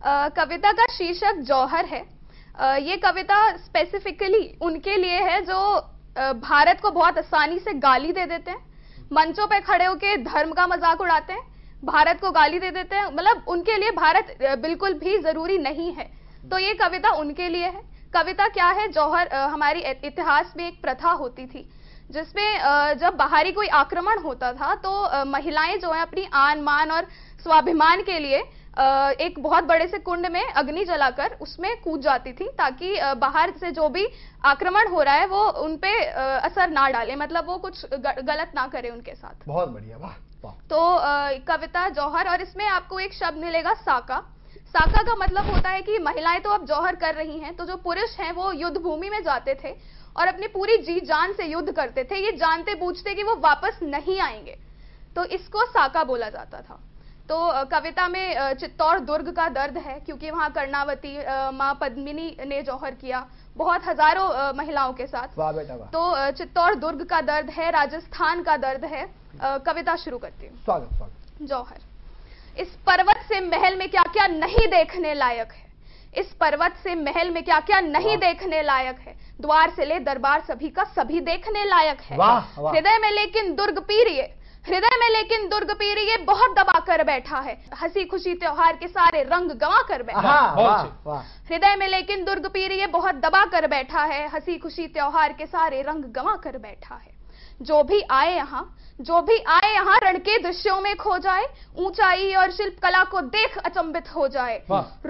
कविता का शीर्षक जौहर है। ये कविता स्पेसिफिकली उनके लिए है जो भारत को बहुत आसानी से गाली दे देते हैं, मंचों पे खड़े होकर धर्म का मजाक उड़ाते हैं, भारत को गाली दे देते हैं। मतलब उनके लिए भारत बिल्कुल भी जरूरी नहीं है। तो ये कविता उनके लिए है। कविता क्या है? जौहर हमारी इतिहास में एक प्रथा होती थी जिसमें जब बाहरी कोई आक्रमण होता था तो महिलाएं जो है अपनी आन मान और स्वाभिमान के लिए एक बहुत बड़े से कुंड में अग्नि जलाकर उसमें कूद जाती थी, ताकि बाहर से जो भी आक्रमण हो रहा है वो उनपे असर ना डाले, मतलब वो कुछ गलत ना करे उनके साथ। बहुत बढ़िया, वाह वाह। तो कविता जौहर, और इसमें आपको एक शब्द मिलेगा साका। साका का मतलब होता है कि महिलाएं तो अब जौहर कर रही हैं, तो जो पुरुष हैं वो युद्ध भूमि में जाते थे और अपनी पूरी जी जान से युद्ध करते थे, ये जानते बूझते कि वो वापस नहीं आएंगे, तो इसको साका बोला जाता था। तो कविता में चित्तौड़ दुर्ग का दर्द है, क्योंकि वहां कर्णावती मां पद्मिनी ने जौहर किया बहुत हजारों महिलाओं के साथ। वाह बेटा वाह। तो चित्तौड़ दुर्ग का दर्द है, राजस्थान का दर्द है। कविता शुरू करती हूँ। स्वागत स्वागत। जौहर। इस पर्वत से महल में क्या क्या नहीं देखने लायक है, इस पर्वत से महल में क्या क्या नहीं देखने लायक है, द्वार से ले दरबार सभी का सभी देखने लायक है। हृदय में लेकिन दुर्ग पीरिये, हृदय में लेकिन दुर्ग पीरिये बहुत दबा कर बैठा है, हंसी खुशी त्योहार के सारे रंग गंवा कर बैठा है। हृदय में लेकिन दुर्ग पीरिये बहुत दबा कर बैठा है, हंसी खुशी त्योहार के सारे रंग गंवा कर बैठा है। जो भी आए यहाँ, जो भी आए यहाँ रण के दृश्यों में खो जाए, ऊंचाई और शिल्प कला को देख अचंभित हो जाए।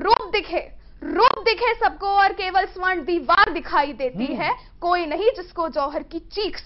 रूप दिखे सबको और केवल स्वर्ण दीवार दिखाई देती है, कोई नहीं जिसको जौहर की चीख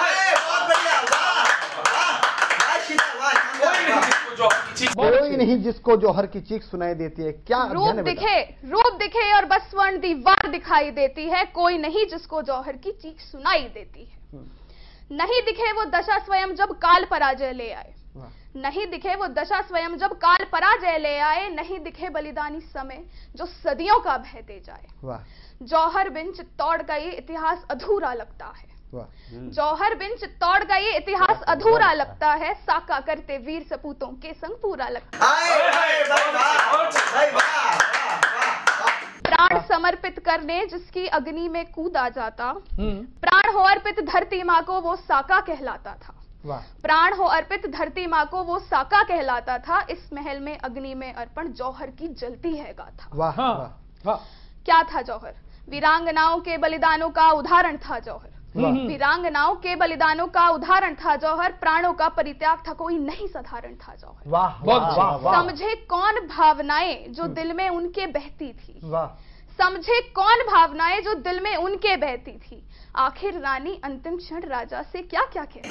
कोई नहीं जिसको जौहर की चीख सुनाई देती है। क्या रूप दिखे और बस स्वर्ण दीवार दिखाई देती है, कोई नहीं जिसको जौहर की चीख सुनाई देती है। नहीं दिखे वो दशा स्वयं जब काल पराजय ले आए, नहीं दिखे वो दशा स्वयं जब काल पराजय ले आए, नहीं दिखे बलिदानी समय जो सदियों का भय दे जाए। जौहर बिन चित्तौड़ का ये इतिहास अधूरा लगता है, जौहर बिन चित्तौड़ का ये इतिहास अधूरा लगता है, साका करते वीर सपूतों के संग पूरा लगता है। प्राण समर्पित करने जिसकी अग्नि में कूदा जाता, प्राण हो अर्पित धरती माँ को वो साका कहलाता था। प्राण हो अर्पित धरती माँ को वो साका कहलाता था, इस महल में अग्नि में अर्पण जौहर की जलती है गाथा। क्या था जौहर? वीरांगनाओं के बलिदानों का उदाहरण था जौहर, वीरांगनाओं के बलिदानों का उदाहरण था जौहर, प्राणों का परित्याग था कोई नहीं साधारण था जौहर। समझे कौन भावनाएं जो दिल में उनके बहती थी, समझे कौन भावनाएं जो दिल में उनके बहती थी, आखिर रानी अंतिम क्षण राजा से क्या क्या कहती।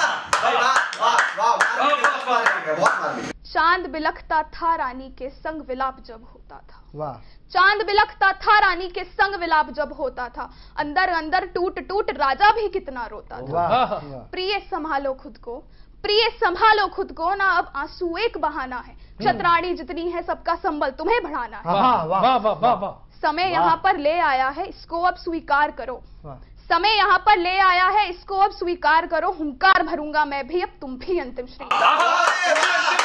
चांद बिलखता था रानी के संग विलाप जब होता था, चांद बिलखता था रानी के संग विलाप जब होता था, अंदर अंदर टूट टूट राजा भी कितना रोता था। प्रिय संभालो खुद को, प्रिय संभालो खुद को, ना अब आंसू एक बहाना है, छतरानी जितनी है सबका संबल तुम्हें बढ़ाना है। समय यहाँ पर ले आया है, इसको अब स्वीकार करो, समय यहाँ पर ले आया है, इसको अब स्वीकार करो, हुंकार भरूंगा मैं भी, अब तुम भी अंतिम श्रृंगार।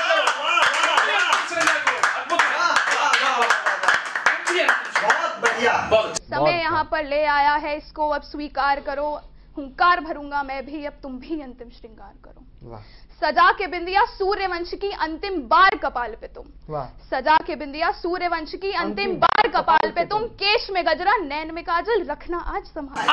बहुत बढ़िया। समय यहाँ पर ले आया है, इसको अब स्वीकार करो, हुंकार भरूंगा मैं भी, अब तुम भी अंतिम श्रृंगार करो। वाह सजा के बिंदिया सूर्यवंश की अंतिम बार कपाल पे तुम, वाह सजा के बिंदिया सूर्यवंश की अंतिम बार कपाल पे तुम, केश में गजरा नैन में काजल रखना आज संभाल।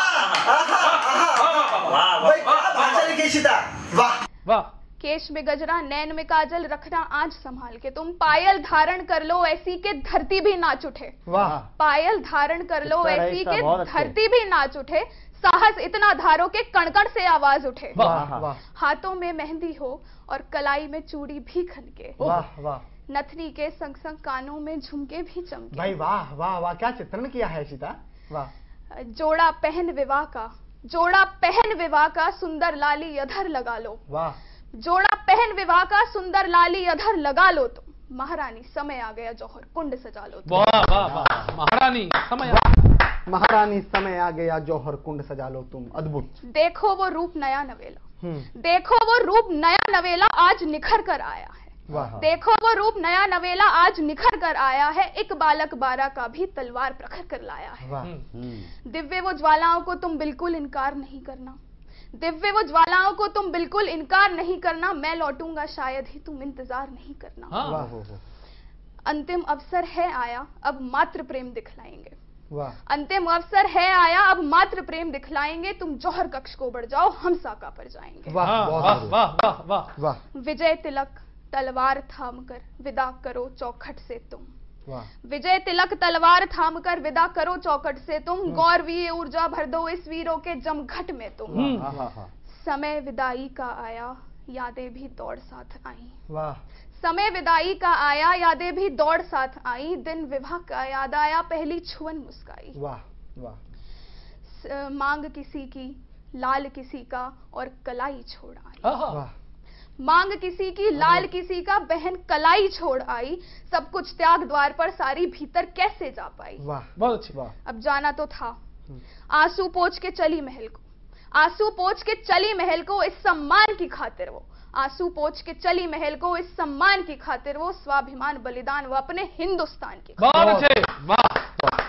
भाई क्या भाषा लिखी सीता, वाह वाह। केश में गजरा नैन में काजल रखना आज संभाल के तुम, पायल धारण कर लो ऐसी के धरती भी नाच उठे। वाह पायल धारण कर लो इसका ऐसी रईसा के बहुत अच्छे। धरती भी नाच उठे, साहस इतना धारो के कणकण से आवाज उठे। वाह वाह हाथों में मेहंदी हो और कलाई में चूड़ी भी खनके, वाह वाह नथनी के संग संग कानों में झुमके भी चमके। भाई वाह वाह वाह, क्या चित्रण किया है सीता। वाह जोड़ा पहन विवाह का, जोड़ा पहन विवाह का सुंदर लाली अधर लगा लो, वाह जोड़ा पहन विवाह का सुंदर लाली अधर लगा लो तुम, महारानी समय आ गया जौहर कुंड सजा लो तुम। वाह वाह वाह। महारानी समय महारानी समय आ गया जौहर कुंड सजा लो तुम। अद्भुत। देखो वो रूप नया नवेला, देखो वो रूप नया नवेला आज निखर कर आया है, वाह देखो वो रूप नया नवेला आज निखर कर आया है, एक बालक 12 का भी तलवार प्रखर कर लाया है। वाह दिव्य वो ज्वालाओं को तुम बिल्कुल इनकार नहीं करना, दिव्य वो ज्वालाओं को तुम बिल्कुल इनकार नहीं करना, मैं लौटूंगा शायद ही तुम इंतजार नहीं करना। हाँ। वाह हो अंतिम अवसर है आया अब मात्र प्रेम दिखलाएंगे, वाह अंतिम अवसर है आया अब मात्र प्रेम दिखलाएंगे, तुम जौहर कक्ष को बढ़ जाओ हम साका पर जाएंगे। वाह वाह बहुत वाह बढ़िया। वाह वाह वाह। वाह विजय तिलक तलवार थाम कर विदा करो चौखट से तुम, वाह विजय तिलक तलवार थाम कर विदा करो चौखट से तुम, गौरवीय ऊर्जा भर दो इस वीरों के जमघट में तुम। वाह समय विदाई का आया यादें भी दौड़ साथ आई, वाह समय विदाई का आया यादें भी दौड़ साथ आई, दिन विवाह का याद आया पहली छुअन मुस्काई। वाह वाह मांग किसी की लाल किसी का और कलाई छोड़ आई, वाह मांग किसी की लाल किसी का बहन कलाई छोड़ आई, सब कुछ त्याग द्वार पर सारी भीतर कैसे जा पाई। वाह बहुत अच्छी। वाह अब जाना तो था, आंसू पोंछ के चली महल को, आंसू पोंछ के चली महल को इस सम्मान की खातिर वो, आंसू पोंछ के चली महल को इस सम्मान की खातिर वो, स्वाभिमान बलिदान वो अपने हिंदुस्तान की। बहुत अच्छे। वाह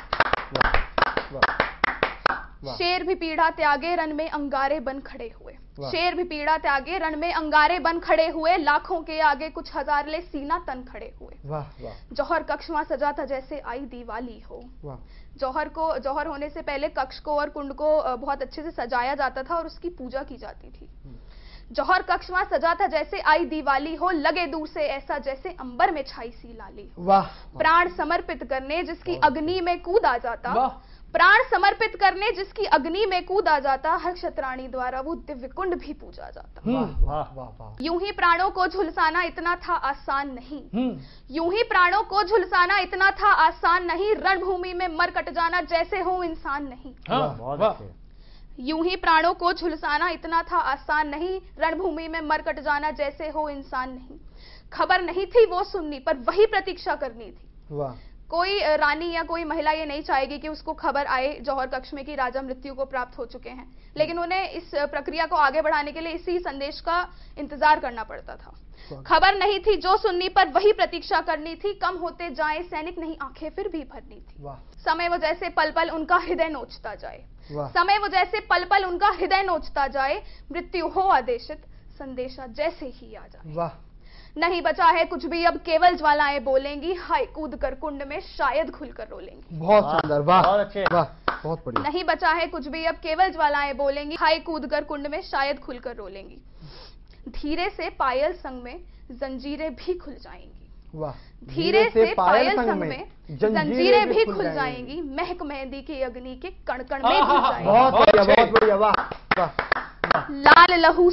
वाह शेर भी पीढ़ा त्यागे रण में अंगारे बन खड़े हुए, शेर भी पीढ़ा त्यागे रण में अंगारे बन खड़े हुए, लाखों के आगे कुछ हजार ले सीना तन खड़े हुए। वाह वाह जौहर कक्ष में सजा था जैसे आई दिवाली हो, वाह जौहर होने से पहले कक्ष को और कुंड को बहुत अच्छे से सजाया जाता था और उसकी पूजा की जाती थी। जौहर कक्ष में सजा था जैसे आई दिवाली हो, लगे दूर से ऐसा जैसे अंबर में छाई सी लाली हो। वाह प्राण समर्पित करने जिसकी अग्नि में कूद आ जाता, वाह। प्राण समर्पित करने जिसकी अग्नि में कूद आ जाता, हर क्षत्राणी द्वारा वो दिव्य कुंड भी पूजा जाता। वाह वाह वाह यूं ही प्राणों को झुलसाना इतना था आसान नहीं, यूं ही प्राणों को झुलसाना इतना था आसान नहीं, रणभूमि में मर कट जाना जैसे हो इंसान नहीं। बहुत वाह। अच्छे। यूं ही प्राणों को झुलसाना इतना था आसान नहीं, रणभूमि में मर कट जाना जैसे हो इंसान नहीं। खबर नहीं थी वो सुननी पर वही प्रतीक्षा करनी थी। वाह कोई रानी या कोई महिला ये नहीं चाहेगी कि उसको खबर आए जौहर कक्ष में कि राजा मृत्यु को प्राप्त हो चुके हैं, लेकिन उन्हें इस प्रक्रिया को आगे बढ़ाने के लिए इसी संदेश का इंतजार करना पड़ता था। खबर नहीं थी जो सुननी पर वही प्रतीक्षा करनी थी, कम होते जाए सैनिक नहीं आंखें फिर भी भरनी थी। वाह समय वो जैसे पल पल उनका हृदय नोचता जाए, वाह समय वो जैसे पल पल उनका हृदय नोचता जाए, मृत्यु हो आदेशित संदेशा जैसे ही आ जाए। वाह नहीं बचा है कुछ भी अब केवल ज्वालाएं बोलेंगी, हाय कूद कर कुंड में शायद खुलकर रोलेंगी। बहुत शानदार। वाह बहुत अच्छे। वाह बहुत बढ़िया। नहीं बचा है कुछ भी अब केवल ज्वालाएं बोलेंगी, हाय कूद कर कुंड में शायद खुलकर रोलेंगी। धीरे से पायल संग में जंजीरें भी खुल जाएंगी, वाह धीरे से पायल संग में जंजीरें भी खुल जाएंगी, महक मेहंदी की अग्नि के कण कण में घुल जाएंगी। बहुत बढ़िया बहुत बढ़िया। वाह वाह लाल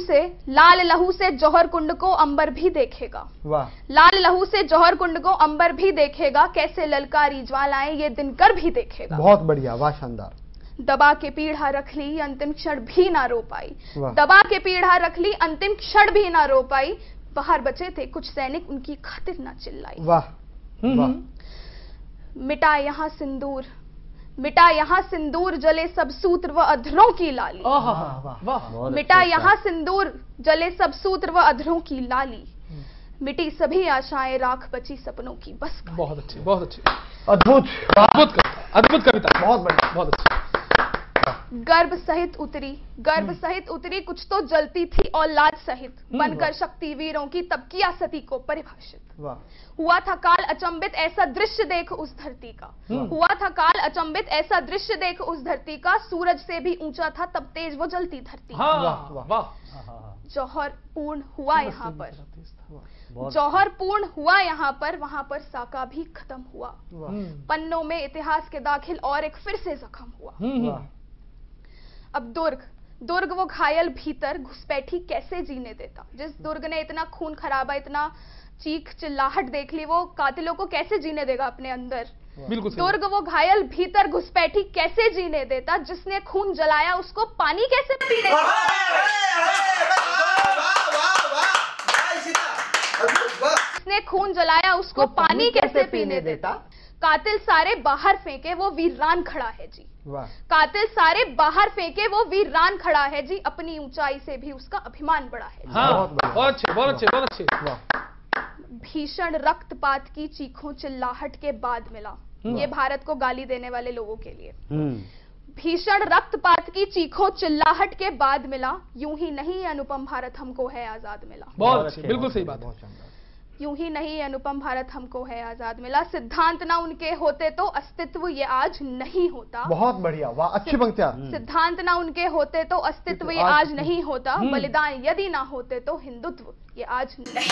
लहू से जौहर कुंड को अंबर भी देखेगा, वाह लाल लहू से जौहर कुंड को अंबर भी देखेगा, कैसे ललकारी ज्वालाएं ये दिनकर भी देखेगा। बहुत बढ़िया। वाह शानदार। दबा के पीढ़ा रख ली अंतिम क्षण भी ना रो पाई, वाह। दबा के पीढ़ा रख ली अंतिम क्षण भी ना रो पाई, बाहर बचे थे कुछ सैनिक उनकी खातिर ना चिल्लाई। वाह वाह मिटा यहाँ सिंदूर मिटा यहाँ सिंदूर जले सब सूत्र व अधरों की लाली। वाह, मिटा यहाँ सिंदूर जले सब सूत्र व अधरों की लाली। मिटी सभी आशाएं राख बची सपनों की बस। बहुत अच्छी, बहुत अच्छी, अद्भुत, अद्भुत कविता, अद्भुत कविता, बहुत बढ़िया, बहुत अच्छी। गर्भ सहित उतरी कुछ तो जलती थी औलाद सहित, बनकर शक्ति वीरों की तब किया सती को परिभाषित। वाह, हुआ था काल अचंबित ऐसा दृश्य देख उस धरती का। हुआ था काल अचंबित ऐसा दृश्य देख उस धरती का, सूरज से भी ऊंचा था तब तेज वो जलती धरती। हाँ, वाह, वाह, जौहर पूर्ण हुआ यहाँ पर, जौहर पूर्ण हुआ यहाँ पर, वहां पर साका भी खत्म हुआ। पन्नों में इतिहास के दाखिल और एक फिर से जख्म हुआ। अब दुर्ग वो घायल भीतर घुसपैठी कैसे जीने देता। जिस दुर्ग ने इतना खून खराबा, इतना चीख चिल्लाहट देख ली, वो कातिलों को कैसे जीने देगा अपने अंदर। बिल्कुल सही। दुर्ग वो घायल भीतर घुसपैठी कैसे जीने देता, जिसने खून जलाया उसको पानी कैसे पीने देता। जिसने खून जलाया उसको पानी कैसे पीने देता। कातिल सारे बाहर फेंके वो वीरान खड़ा है जी। कातिल सारे बाहर फेंके वो वीरान खड़ा है जी, अपनी ऊंचाई से भी उसका अभिमान बड़ा है। हाँ, बहुत अच्छे, बहुत अच्छे, बहुत अच्छे। भीषण रक्तपात की चीखों चिल्लाहट के बाद मिला, ये भारत को गाली देने वाले लोगों के लिए। भीषण रक्तपात की चीखों चिल्लाहट के बाद मिला, यूं ही नहीं अनुपम भारत हमको है आजाद मिला। बहुत अच्छी, बिल्कुल सही बात। यूं ही नहीं अनुपम भारत हमको है आजाद मिला। सिद्धांत ना उनके होते तो अस्तित्व ये आज नहीं होता। बहुत बढ़िया, वाह, अच्छी पंक्तियां। सिद्धांत ना उनके होते तो अस्तित्व ये आज नहीं होता। बलिदान यदि ना होते तो हिंदुत्व ये आज नहीं।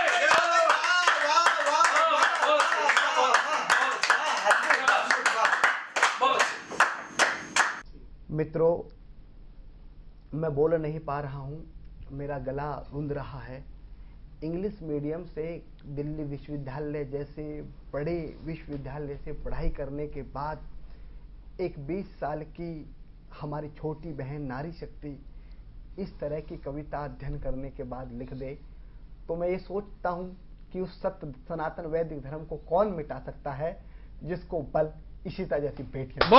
मित्रों, मैं बोल नहीं पा रहा हूं, मेरा गला रुंध रहा है। इंग्लिश मीडियम से दिल्ली विश्वविद्यालय जैसे बड़े विश्वविद्यालय से पढ़ाई करने के बाद एक 20 साल की हमारी छोटी बहन नारी शक्ति इस तरह की कविता अध्ययन करने के बाद लिख दे, तो मैं ये सोचता हूँ कि उस सत्य सनातन वैदिक धर्म को कौन मिटा सकता है, जिसको बल इशिता जैसी बेटियां।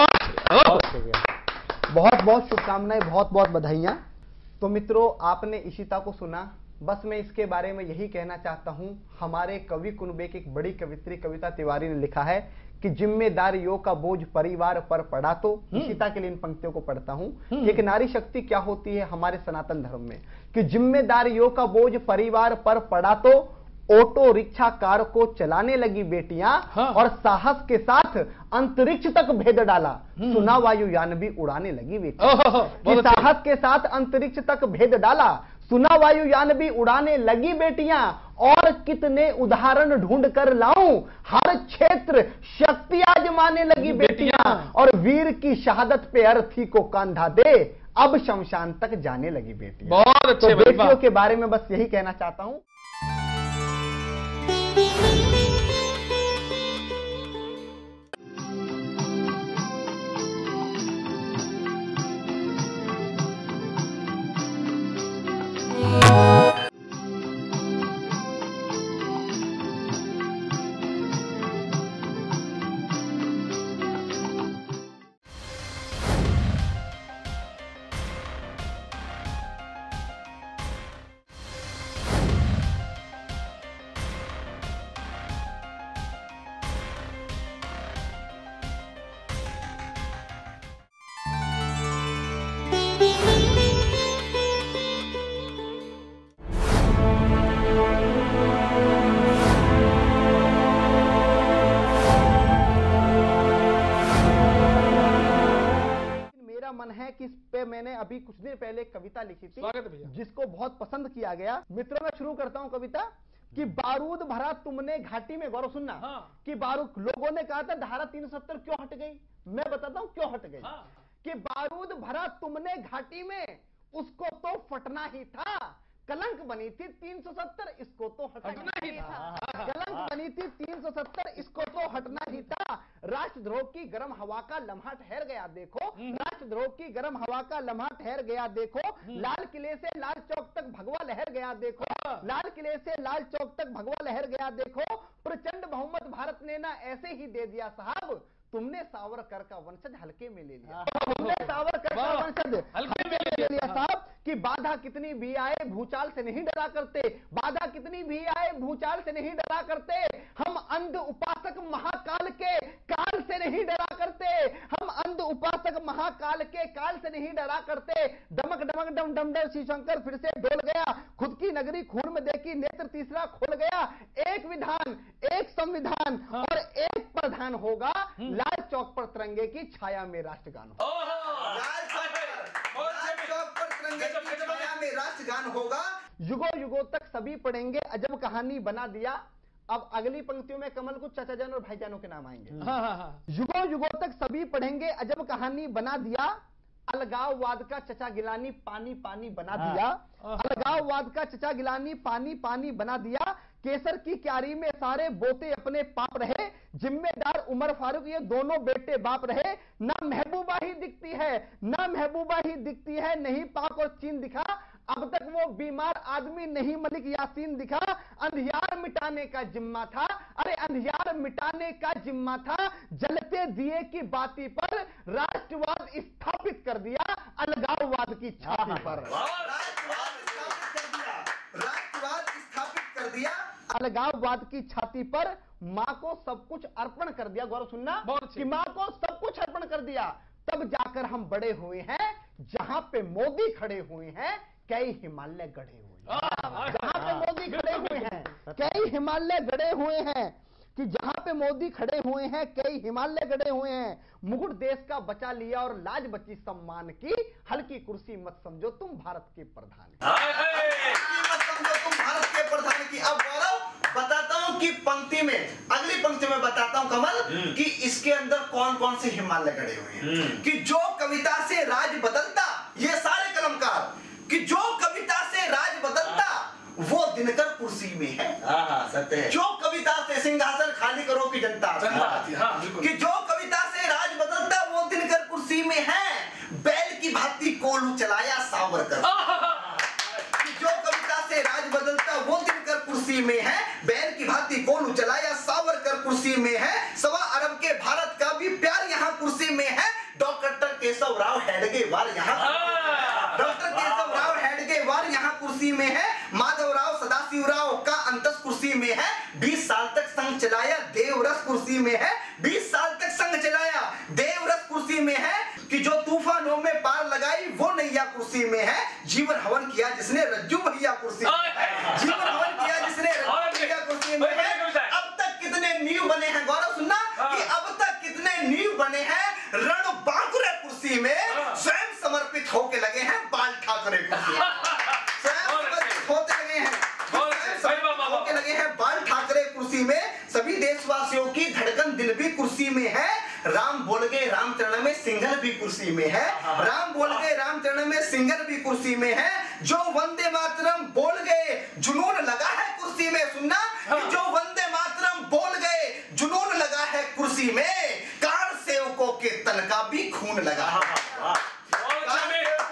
बहुत बहुत शुभकामनाएं, बहुत बहुत बधाइयां। तो मित्रों, आपने इशिता को सुना। बस मैं इसके बारे में यही कहना चाहता हूं, हमारे कवि कुनबे की एक बड़ी कवित्री कविता तिवारी ने लिखा है कि जिम्मेदारियों का बोझ परिवार पर पड़ा तो। इशिता के लिए इन पंक्तियों को पढ़ता हूं कि एक नारी शक्ति क्या होती है हमारे सनातन धर्म में, कि जिम्मेदारियों का बोझ परिवार पर पड़ा तो ऑटो रिक्शा कार को चलाने लगी बेटियां। और साहस के साथ अंतरिक्ष तक भेद डाला, सुना वायुयान भी उड़ाने लगी बेटियां। साहस के साथ अंतरिक्ष तक भेद डाला, सुना वायुयान भी उड़ाने लगी बेटियां। और कितने उदाहरण ढूंढ कर लाऊं, हर क्षेत्र शक्ति आजमाने लगी बेटियां। और वीर की शहादत पे अर्थी को कंधा दे, अब शमशान तक जाने लगी बेटियां। बहुत अच्छे। तो बेटियों के बारे में बस यही कहना चाहता हूं। मैंने अभी कुछ दिन पहले एक कविता लिखी थी, स्वागत है भैया। जिसको बहुत पसंद किया गया। मित्रों, मैं शुरू करता हूं कविता कि बारूद भरा तुमने घाटी में, गौरव सुनना। कि बारूद, लोगों ने कहा था धारा 370 क्यों हट गई, मैं बताता हूं क्यों हट गई। कि बारूद भरा तुमने घाटी में, उसको तो फटना ही था। कलंक बनी थी 370, इसको तो हटना ही था। कलंक बनी थी 370, इसको तो हटना ही था। राष्ट्रद्रोह की गर्म हवा का लम्हा ठहर गया देखो, राष्ट्रद्रोह की गर्म हवा का लम्हा ठहर गया देखो। लाल किले से लाल चौक तक भगवा लहर गया देखो, लाल किले से लाल चौक तक भगवा लहर गया देखो। प्रचंड बहुमत भारत ने ना ऐसे ही दे दिया साहब, तुमने सावरकर का वंशज हल्के में ले लिया, तुमने सावरकर का वंशज हल्के में ले लिया साहब कि बाधा कितनी भी आए भूचाल से नहीं डरा करते, बाधा कितनी भी आए भूचाल से नहीं डरा करते, हम अंध उपासक महाकाल के काल से नहीं डरा करते, हम अंध उपासक महाकाल के काल से नहीं डरा करते। डमक डमक डम डम डम शिवशंकर फिर से डोल गया, खुद की नगरी खून में देखी नेत्र तीसरा खोल गया। एक विधान, एक संविधान और एक प्रधान होगा, लाल चौक पर तिरंगे की छाया में राष्ट्रगान होगा। लाल चौक पर तिरंगे की छाया में राष्ट्रगान होगा। युगों युगों तक सभी पढ़ेंगे, अजब कहानी बना दिया। अब अगली पंक्तियों में कमल कुछ चाचा जान और भाईजानों के नाम आएंगे। युगों युगों तक सभी पढ़ेंगे, अजब कहानी बना दिया। अलगाववाद का चचा गिलानी पानी पानी बना दिया, अलगाववाद का चचा गिलानी पानी पानी बना दिया। केसर की क्यारी में सारे बोते अपने पाप रहे, जिम्मेदार उमर फारूक ये दोनों बेटे बाप रहे। ना महबूबा ही दिखती है, ना महबूबा ही दिखती है, नहीं पाक और चीन दिखा। अब तक वो बीमार आदमी नहीं मलिक यासीन दिखा। अंधियार मिटाने का जिम्मा था, अरे अंधियार मिटाने का जिम्मा था। जलते दिए की बाती पर राष्ट्रवाद स्थापित कर दिया, अलगाववाद की छाती पर राष्ट्रवाद स्थापित कर दिया। अलगाववाद की छाती पर मां को सब कुछ अर्पण कर दिया। गौरव सुनना कि मां को सब कुछ अर्पण कर दिया, तब जाकर हम बड़े हुए हैं। जहां पे मोदी खड़े हुए हैं, कई हिमालय गढ़े हुए हैं। जहां पे मोदी खड़े हुए हैं, कई हिमालय गढ़े हुए हैं। कि जहां पे मोदी खड़े हुए हैं, कई हिमालय गढ़े हुए हैं। मुकुट देश का बचा लिया और लाज बची सम्मान की। हल्की कुर्सी मत समझो तुम भारत के प्रधान की। मत समझो तुम भारत के प्रधान की। अब गौरव बताता हूं कि पंक्ति में, अगली पंक्ति में बताता हूं कमल कि इसके अंदर कौन कौन से हिमालय गढ़े हुए हैं। कि जो कविता से राज बदलता, ये सारे कलमकार, कि जो कविता से राज बदलता वो दिनकर कुर्सी में है। सत्य है। जो कविता से सिंहासन खाली करो की जनता, कि जो कविता से राज बदलता वो दिनकर कुर्सी में है। बैल की भांति कोल्हू चलाया सावरकर। कि जो कविता से राज बदलता वो दिनकर कुर्सी में है। बैल की भांति कोल्हू चलाया सावरकर कुर्सी में है। 1.25 अरब के भारत का भी प्यार यहाँ कुर्सी में है। डॉक्टर केशव राव हेडगेवार यहाँ, डॉक्टर केशव राव हेडगेवार यहाँ कुर्सी में है। माधवराव सदाशिवराव का अंतस कुर्सी में है। 20 साल तक संघ चलाया देवरस कुर्सी में है। 20 साल तक संघ चलाया देवरस कुर्सी में है। कि जो तूफानों में पार लगाई वो नैया कुर्सी में है। जीवन हवन किया जिसने रज्जू भैया कुर्सी में है। जीवन हवन किया जिसने रज्जू भैया कुर्सी में है। अब तक कितने नींव बने हैं, गौरव सुनना कि अब तक कितने नींव बने हैं। रण बांकुरे कुर्सी में स्वयं समर्पित होके लगे हैं बाल ठाकरे कुर्सी में। स्वयं समर्पित होते लगे हैं, होके लगे हैं बाल ठाकरे कुर्सी में। सभी देशवासियों की धड़कन दिल भी कुर्सी में है। राम बोल गए रामचरण में सिंघल भी कुर्सी में है। राम बोल गए रामचरण में सिंघल भी कुर्सी में है। जो वंदे मातरम बोल गए जुनून लगा है कुर्सी में। सुनना कि जो वंदे मातरम बोल गए जुनून लगा है कुर्सी में। कार सेवकों के तन का भी खून लगा है। कार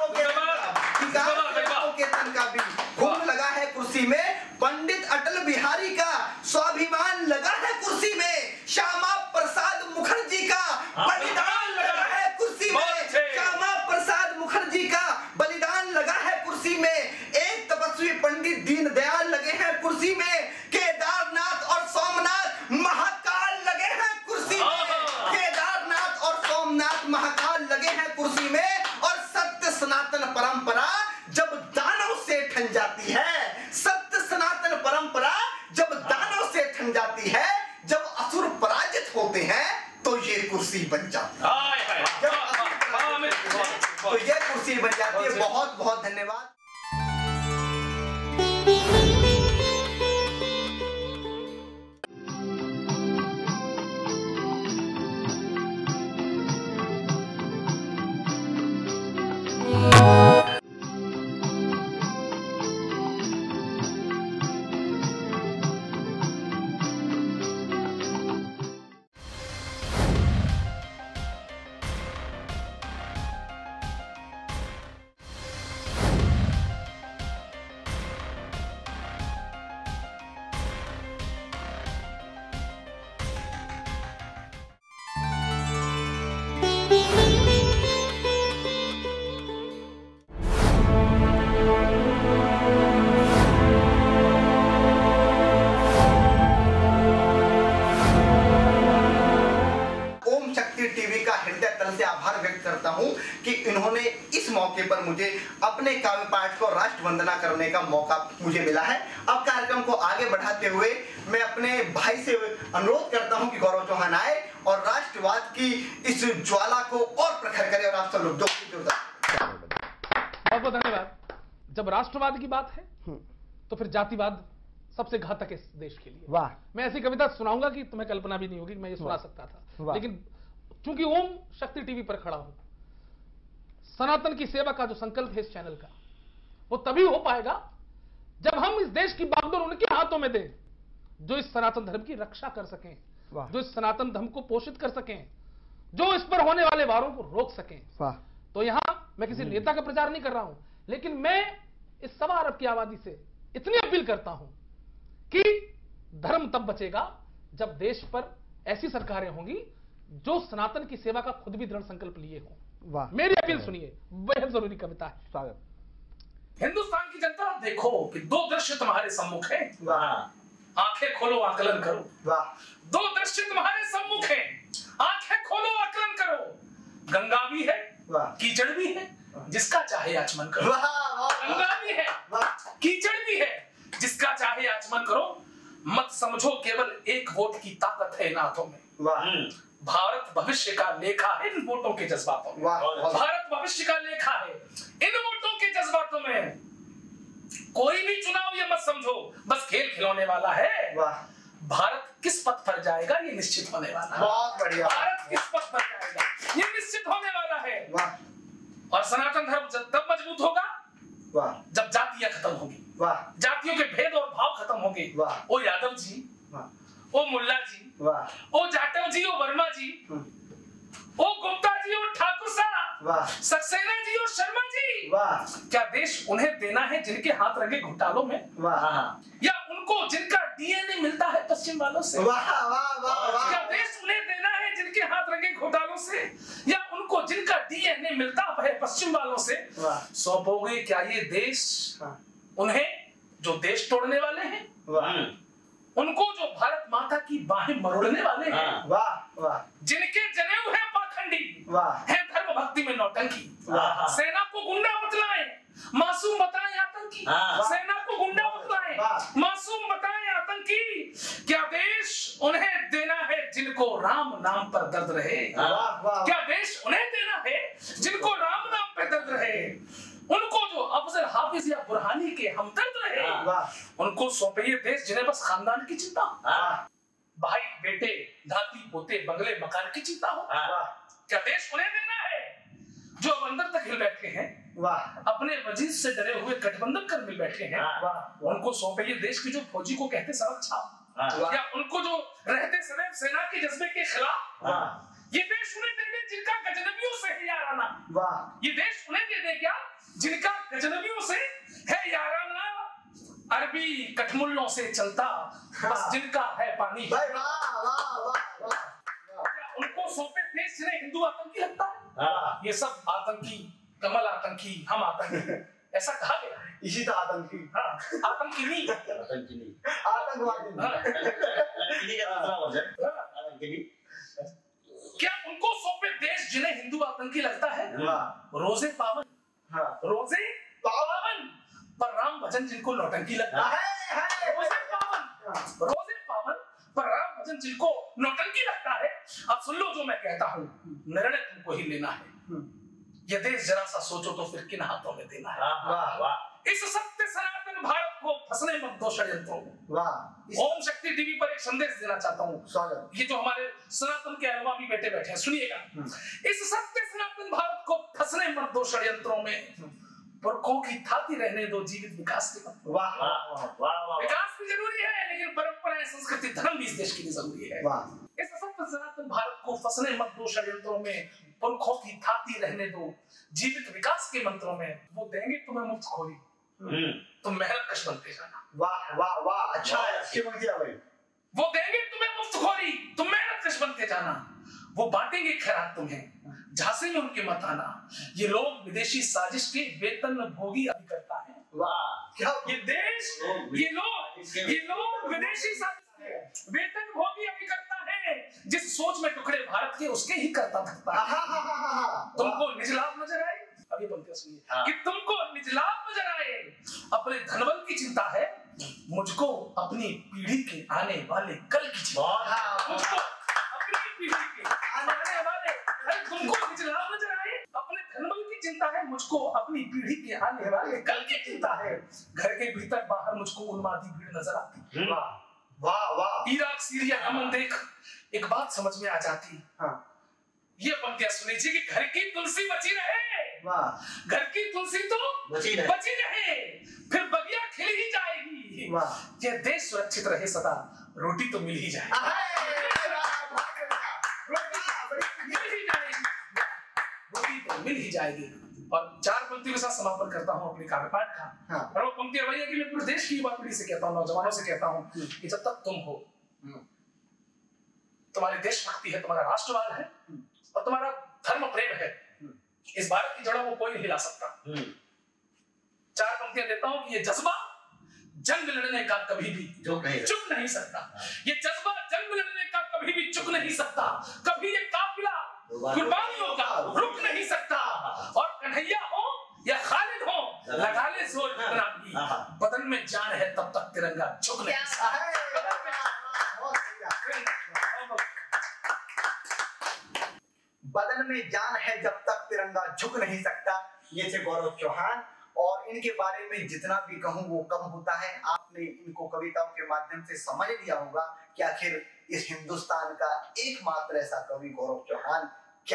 सेवकों के तन का भी खून लगा है कुर्सी में। पंडित अटल बिहारी का स्वाभिमान लगा है कुर्सी में। श्यामा प्रसाद मुखर्जी का बलिदान लगा है कुर्सी में। श्यामा प्रसाद मुखर्जी का बलिदान लगा है कुर्सी में। एक तपस्वी पंडित दीनदयाल लगे हैं कुर्सी में। केदारनाथ और सोमनाथ महाकाल लगे हैं कुर्सी में। केदारनाथ और सोमनाथ महाकाल लगे हैं कुर्सी में। और सत्य सनातन परंपरा जब दानव से ठन जाती है, सत्य सनातन परंपरा जब दानव से ठन जाती है, जब असुर पराजित होते हैं तो ये कुर्सी बन जाती है। जब असुर पराजित होते हैं तो ये कुर्सी बन जाती है। बहुत बहुत धन्यवाद। व्यक्त करता हूं कि इन्होंने इस मौके पर मुझे अपने काव्य पाठ को राष्ट्र वंदना करने का मौका मुझे मिला है। अब कार्यक्रम को आगे बढ़ाते हुए मैं अपने भाई से अनुरोध करता हूं कि गौरव चौहान आए और राष्ट्रवाद की इस ज्वाला को और प्रखर करे और आप सब लोग बहुत बहुत धन्यवाद। जब राष्ट्रवाद की बात है तो फिर जातिवाद सबसे घातक है इस देश के लिए। वाह। मैं ऐसी कविता सुनाऊंगा कि तुम्हें कल्पना भी नहीं होगी कि मैं ये सुना सकता था, लेकिन चूंकि ओम शक्ति टीवी पर खड़ा हूं, सनातन की सेवा का जो संकल्प है इस चैनल का, वो तभी हो पाएगा जब हम इस देश की बागडोर उनके हाथों में दें जो इस सनातन धर्म की रक्षा कर सकें, जो इस सनातन धर्म को पोषित कर सकें, जो इस पर होने वाले वारों को रोक सकें। तो यहां मैं किसी नेता का प्रचार नहीं कर रहा हूं, लेकिन मैं इस 1.25 अरब की आबादी से इतनी अपील करता हूं कि धर्म तब बचेगा जब देश पर ऐसी सरकारें होंगी जो सनातन की सेवा का खुद भी दृढ़ संकल्प लिए हों। वाह। मेरी अपील सुनिए, बेहद जरूरी कविता है। स्वागत। हिंदुस्तान की जनता, देखो कि 2 दृश्य तुम्हारे सम्मुख हैं। वाह। आंखें खोलो, आकलन करो। वाह। 2 दृश्य तुम्हारे सम्मुख हैं, आंखें खोलो, आकलन करो। गंगा भी है, कीचड़ भी है, जिसका चाहे आचमन करो। गंगा भी है, कीचड़ भी है, जिसका चाहे आचमन करो। मत समझो केवल एक वोट की ताकत है इन हाथों में। भारत भविष्य का लेखा है इन वोटों के जज्बातों में। भारत भविष्य का लेखा है इन वोटों के जज्बातों में। कोई भी चुनाव ये मत समझो बस खेल खिलौने वाला है। भारत किस पथ पर जाएगा ये निश्चित होने वाला है। बहुत बढ़िया। भारत किस पथ पर जाएगा ये निश्चित होने वाला है। और सनातन धर्म तब मजबूत होगा जब जातियां खत्म होगी, जातियों के भेद और भाव खत्म होंगे। ओ यादव जी, ओ मुल्ला जी, ओ जाटव जी, ओ वर्मा जी, ओ गुप्ता जी, ओ ठाकुर साहब, सक्सेना जी और शर्मा जी। क्या देश उन्हें देना है जिनके हाथ रंगे घोटालों में, या उनको जिनका डीएनए मिलता है पश्चिम वालों से? क्या देश उन्हें देना है जिनके हाथ रंगे घोटालों से, या उनको जिनका डीएनए मिलता है पश्चिम वालों से? सौंपोगे क्या ये देश उन्हें जो देश तोड़ने वाले हैं, उनको जो भारत माता की बाहें मरोड़ने वाले हैं, जिनके जनेऊ है पाखंडी, है धर्म भक्ति में नौटंकी। सेना को गुंडा बतलाएं, मासूम बताएं आतंकी। सेना को गुंडा बतलाएं, मासूम बताएं आतंकी। क्या देश उन्हें देना है जिनको राम नाम पर दर्द रहे? क्या देश उन्हें देना है जिनको राम नाम पर दर्द रहे? उनको जो अफजल हाफिज या बुरहानी के हमदर्द रहे, उनको सौंपे ये देश जिन्हें बस खानदान की चिंता, भाई बेटे नाती पोते बंगले मकान की चिंता हो। क्या देश उन्हें देना है जो अब अंदर तक हिल बैठे हैं, अपने वजीर से डरे हुए गठबंधन कर मिल बैठे हैं? उनको सौंपे ये देश की जो फौजी को कहते सड़क छाप, या उनको जो रहते सदैव सेना के जज्बे के खिलाफ? ये देश उन्हें दे दे जिनका गजनबियों से है याराना। ये देश उन्हें दे दे क्या जिनका गजनबियों से है याराना? अरबी कठमुल्लों से चलता बस जिनका है पानी। उनको सौंपे देश जिन्हें हिंदू आतंकी लगता है? ये सब आतंकी, कमल आतंकी, हम आतंकी, ऐसा कहा गया है। इसी तो आतंकी। आतंकी नहीं, आतंकवादी। क्या उनको सौंपे देश जिन्हें हिंदू आतंकी लगता है? रोजे पावन, रोजे पावन पर राम भजन जिनको नौटंकी लगता है। रोजे पावन पर राम भजन जिनको नौटंकी लगता है। अब सुन लो जो मैं कहता हूँ, निर्णय तुमको ही लेना है। ये देश जरा सा सोचो तो फिर किन हाथों में देना है? इस सत्य सनातन भारत को फंसने मत दो षड्यंत्रों में। ओम शक्ति टीवी पर एक संदेश देना चाहता हूँ। ये जो हमारे सनातन के अनुयायी बैठे बैठे हैं, सुनिएगा। इस सत्य सनातन भारत को फंसने मत दो षड्यंत्रों में, पुरखों की थाती रहने दो जीवित विकास के मत। विकास भी जरूरी है, लेकिन परंपराएं, संस्कृति, धर्म भी इस देश के लिए जरूरी है। इस सत्य सनातन भारत को फंसने मत दो षड्यंत्रों में, पुरखों की थाती रहने दो जीवित विकास के मंत्रों में। वो देंगे तुम्हें मुफ्त खोरी, तुम मेहनत कश बनते जाना। वाह वाह वाह, अच्छा है, अच्छी बात किया भाई। वो देंगे तुम्हें मुफ्त खोरी, तुम मेहनत कश बनते जाना। वो बांटेंगे खैरात तुम्हें, झांसे में उनके मत आना। ये लोग विदेशी साजिश के वेतन भोगी अभिकर्ता है। वाह, क्या ये देश, ये लोग विदेशी साजिश के वेतन भोगी अभिकर्ता है। जिस सोच में टुकड़े भारत के उसके ही करता थकता है। तुमको निजलाभ नजर आए, अब ये पंक्तियां सुनिए, कि तुमको निजलाभ नजर आए, अपने धनबल की चिंता है, मुझको अपनी पीढ़ी के आने वाले कल की चिंता, मुझको अपनी पीढ़ी के आने वाले, तुमको निजलाभ नजर आए, अपने धनबल की चिंता है, मुझको अपनी पीढ़ी के आने वाले कल की चिंता है, घर के भीतर बाहर मुझको उन्मादी भीड़ नजर आती। वाह वाह, इराक सीरिया अमन देख एक बात समझ में आ जाती। ये पंक्तियां सुनीजिए कि घर की तुलसी बची रहे, घर की तुलसी तो बची रहे, फिर बगिया खिल ही जाएगी, ये देश सुरक्षित रहे सदा, रोटी तो मिल ही जाएगी, रोटी तो मिल ही जाएगी। और 4 पंक्तियों के साथ समापन करता हूँ अपने काव्य पाठ का। और वो पंक्ति वही है कि मैं पूरे देश की युवा पीढ़ी से कहता हूँ, नौजवानों से कहता हूँ कि जब तक तुम हो, तुम्हारी देशभक्ति है, तुम्हारा राष्ट्रवाद है और तुम्हारा धर्म प्रेम है, इस भारत की जड़ों को कोई नहीं हिला सकता। 4 पंक्तियां देता हूं कि ये जज्बा जंग लड़ने का कभी भी चुक नहीं सकता, ये जज्बा जंग लड़ने का कभी भी चुक नहीं सकता, कभी ये काफिला कुर्बानियों का रुक नहीं सकता, और कन्हैया हो या खालिद हो, लगा ले जोर कितना भी, बदन में जान है तब तक तिरंगा झुक नहीं सकता। बदन में जान है जब तक तिरंगा झुक नहीं सकता। ये थे गौरव चौहान, और इनके बारे में जितना भी कहूं वो कम होता है। आपने इनको कविताओं के माध्यम से समझ लिया होगा कि आखिर इस हिंदुस्तान का एकमात्र ऐसा कवि गौरव चौहान क्या।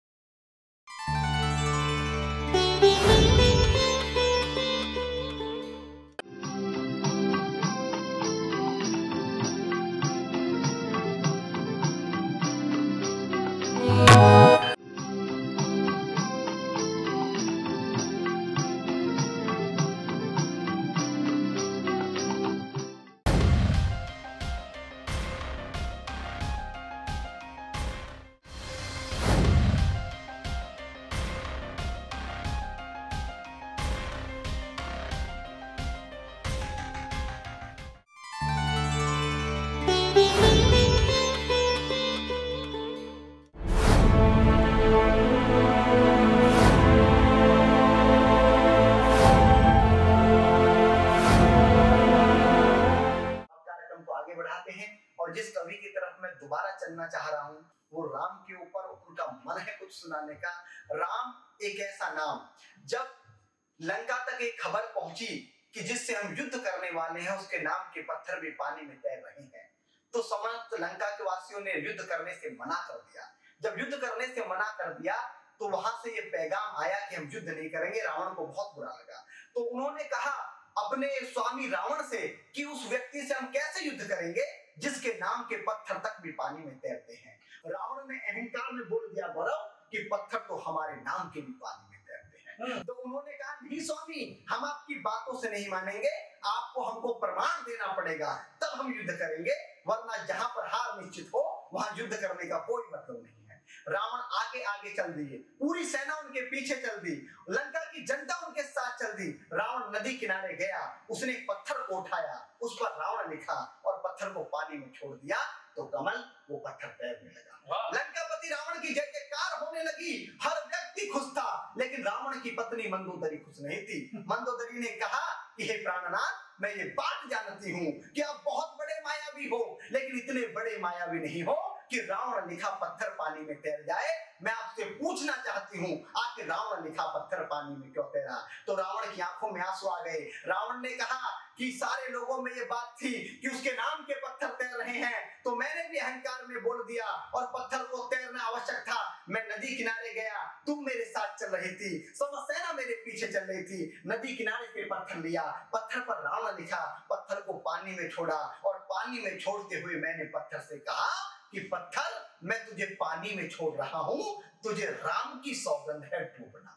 चलना चाह रहा हूं वो राम के ऊपर, उनका मन है कुछ सुनाने का। राम एक ऐसा नाम, जब लंका तक एक खबर पहुंची कि जिससे हम युद्ध करने वाले हैं उसके नाम के पत्थर भी पानी में तैर रहे हैं, तो समस्त लंका के वासियों ने युद्ध करने से मना कर दिया। जब युद्ध करने से मना कर दिया तो वहां से ये पैगाम आया कि हम युद्ध नहीं करेंगे। रावण को बहुत बुरा लगा, तो उन्होंने कहा अपने स्वामी रावण से कि उस व्यक्ति से हम कैसे युद्ध करेंगे जिसके नाम के पत्थर तक भी पानी में तैरते हैं। रावण ने अहंकार में बोल दिया गौरव कि पत्थर तो हमारे नाम के भी पानी में तैरते हैं। तो उन्होंने कहा नहीं स्वामी, हम आपकी बातों से नहीं मानेंगे, आपको हमको प्रमाण देना पड़ेगा तब हम युद्ध करेंगे, वरना जहां पर हार निश्चित हो वहां युद्ध करने का कोई मतलब नहीं है। रावण आगे आगे चल दिए, पूरी सेना उनके पीछे चल दी, लंका की जनता उनके साथ चल दी। रावण नदी किनारे गया, उसने एक पत्थर को उठाया, उस पर रावण लिखा और पत्थर को पानी में छोड़ दिया, तो कमल वो पत्थर तैरने लगा। लंकापति रावण की जय जयकार होने लगी, हर व्यक्ति खुश था, लेकिन रावण की पत्नी मंदोदरी खुश नहीं थी। मंदोदरी ने कहा कि हे प्राणनाथ, मैं ये बात जानती हूँ कि आप बहुत बड़े मायावी हो, लेकिन इतने बड़े मायावी नहीं हो कि रावण लिखा पत्थर पानी में तैर जाए। मैं आपसे पूछना चाहती हूँ आखिर रावण लिखा पत्थर पानी में क्यों तैरा? तो रावण की आंखों में आंसू आ गए। रावण ने कहा कि सारे लोगों में ये बात थी कि उसके नाम के पत्थर तैर रहे हैं, तो मैंने भी अहंकार में बोल दिया और पत्थर को तैरना आवश्यक था। मैं नदी किनारे गया, तुम मेरे साथ चल रही थी, समस्त सेना मेरे पीछे चल रही थी। नदी किनारे से पत्थर लिया, पत्थर पर रावण लिखा, पत्थर को पानी में छोड़ा और पानी में छोड़ते हुए मैंने पत्थर से कहा कि पत्थर, मैं तुझे पानी में छोड़ रहा हूं, तुझे राम की सौगंध है डूबना।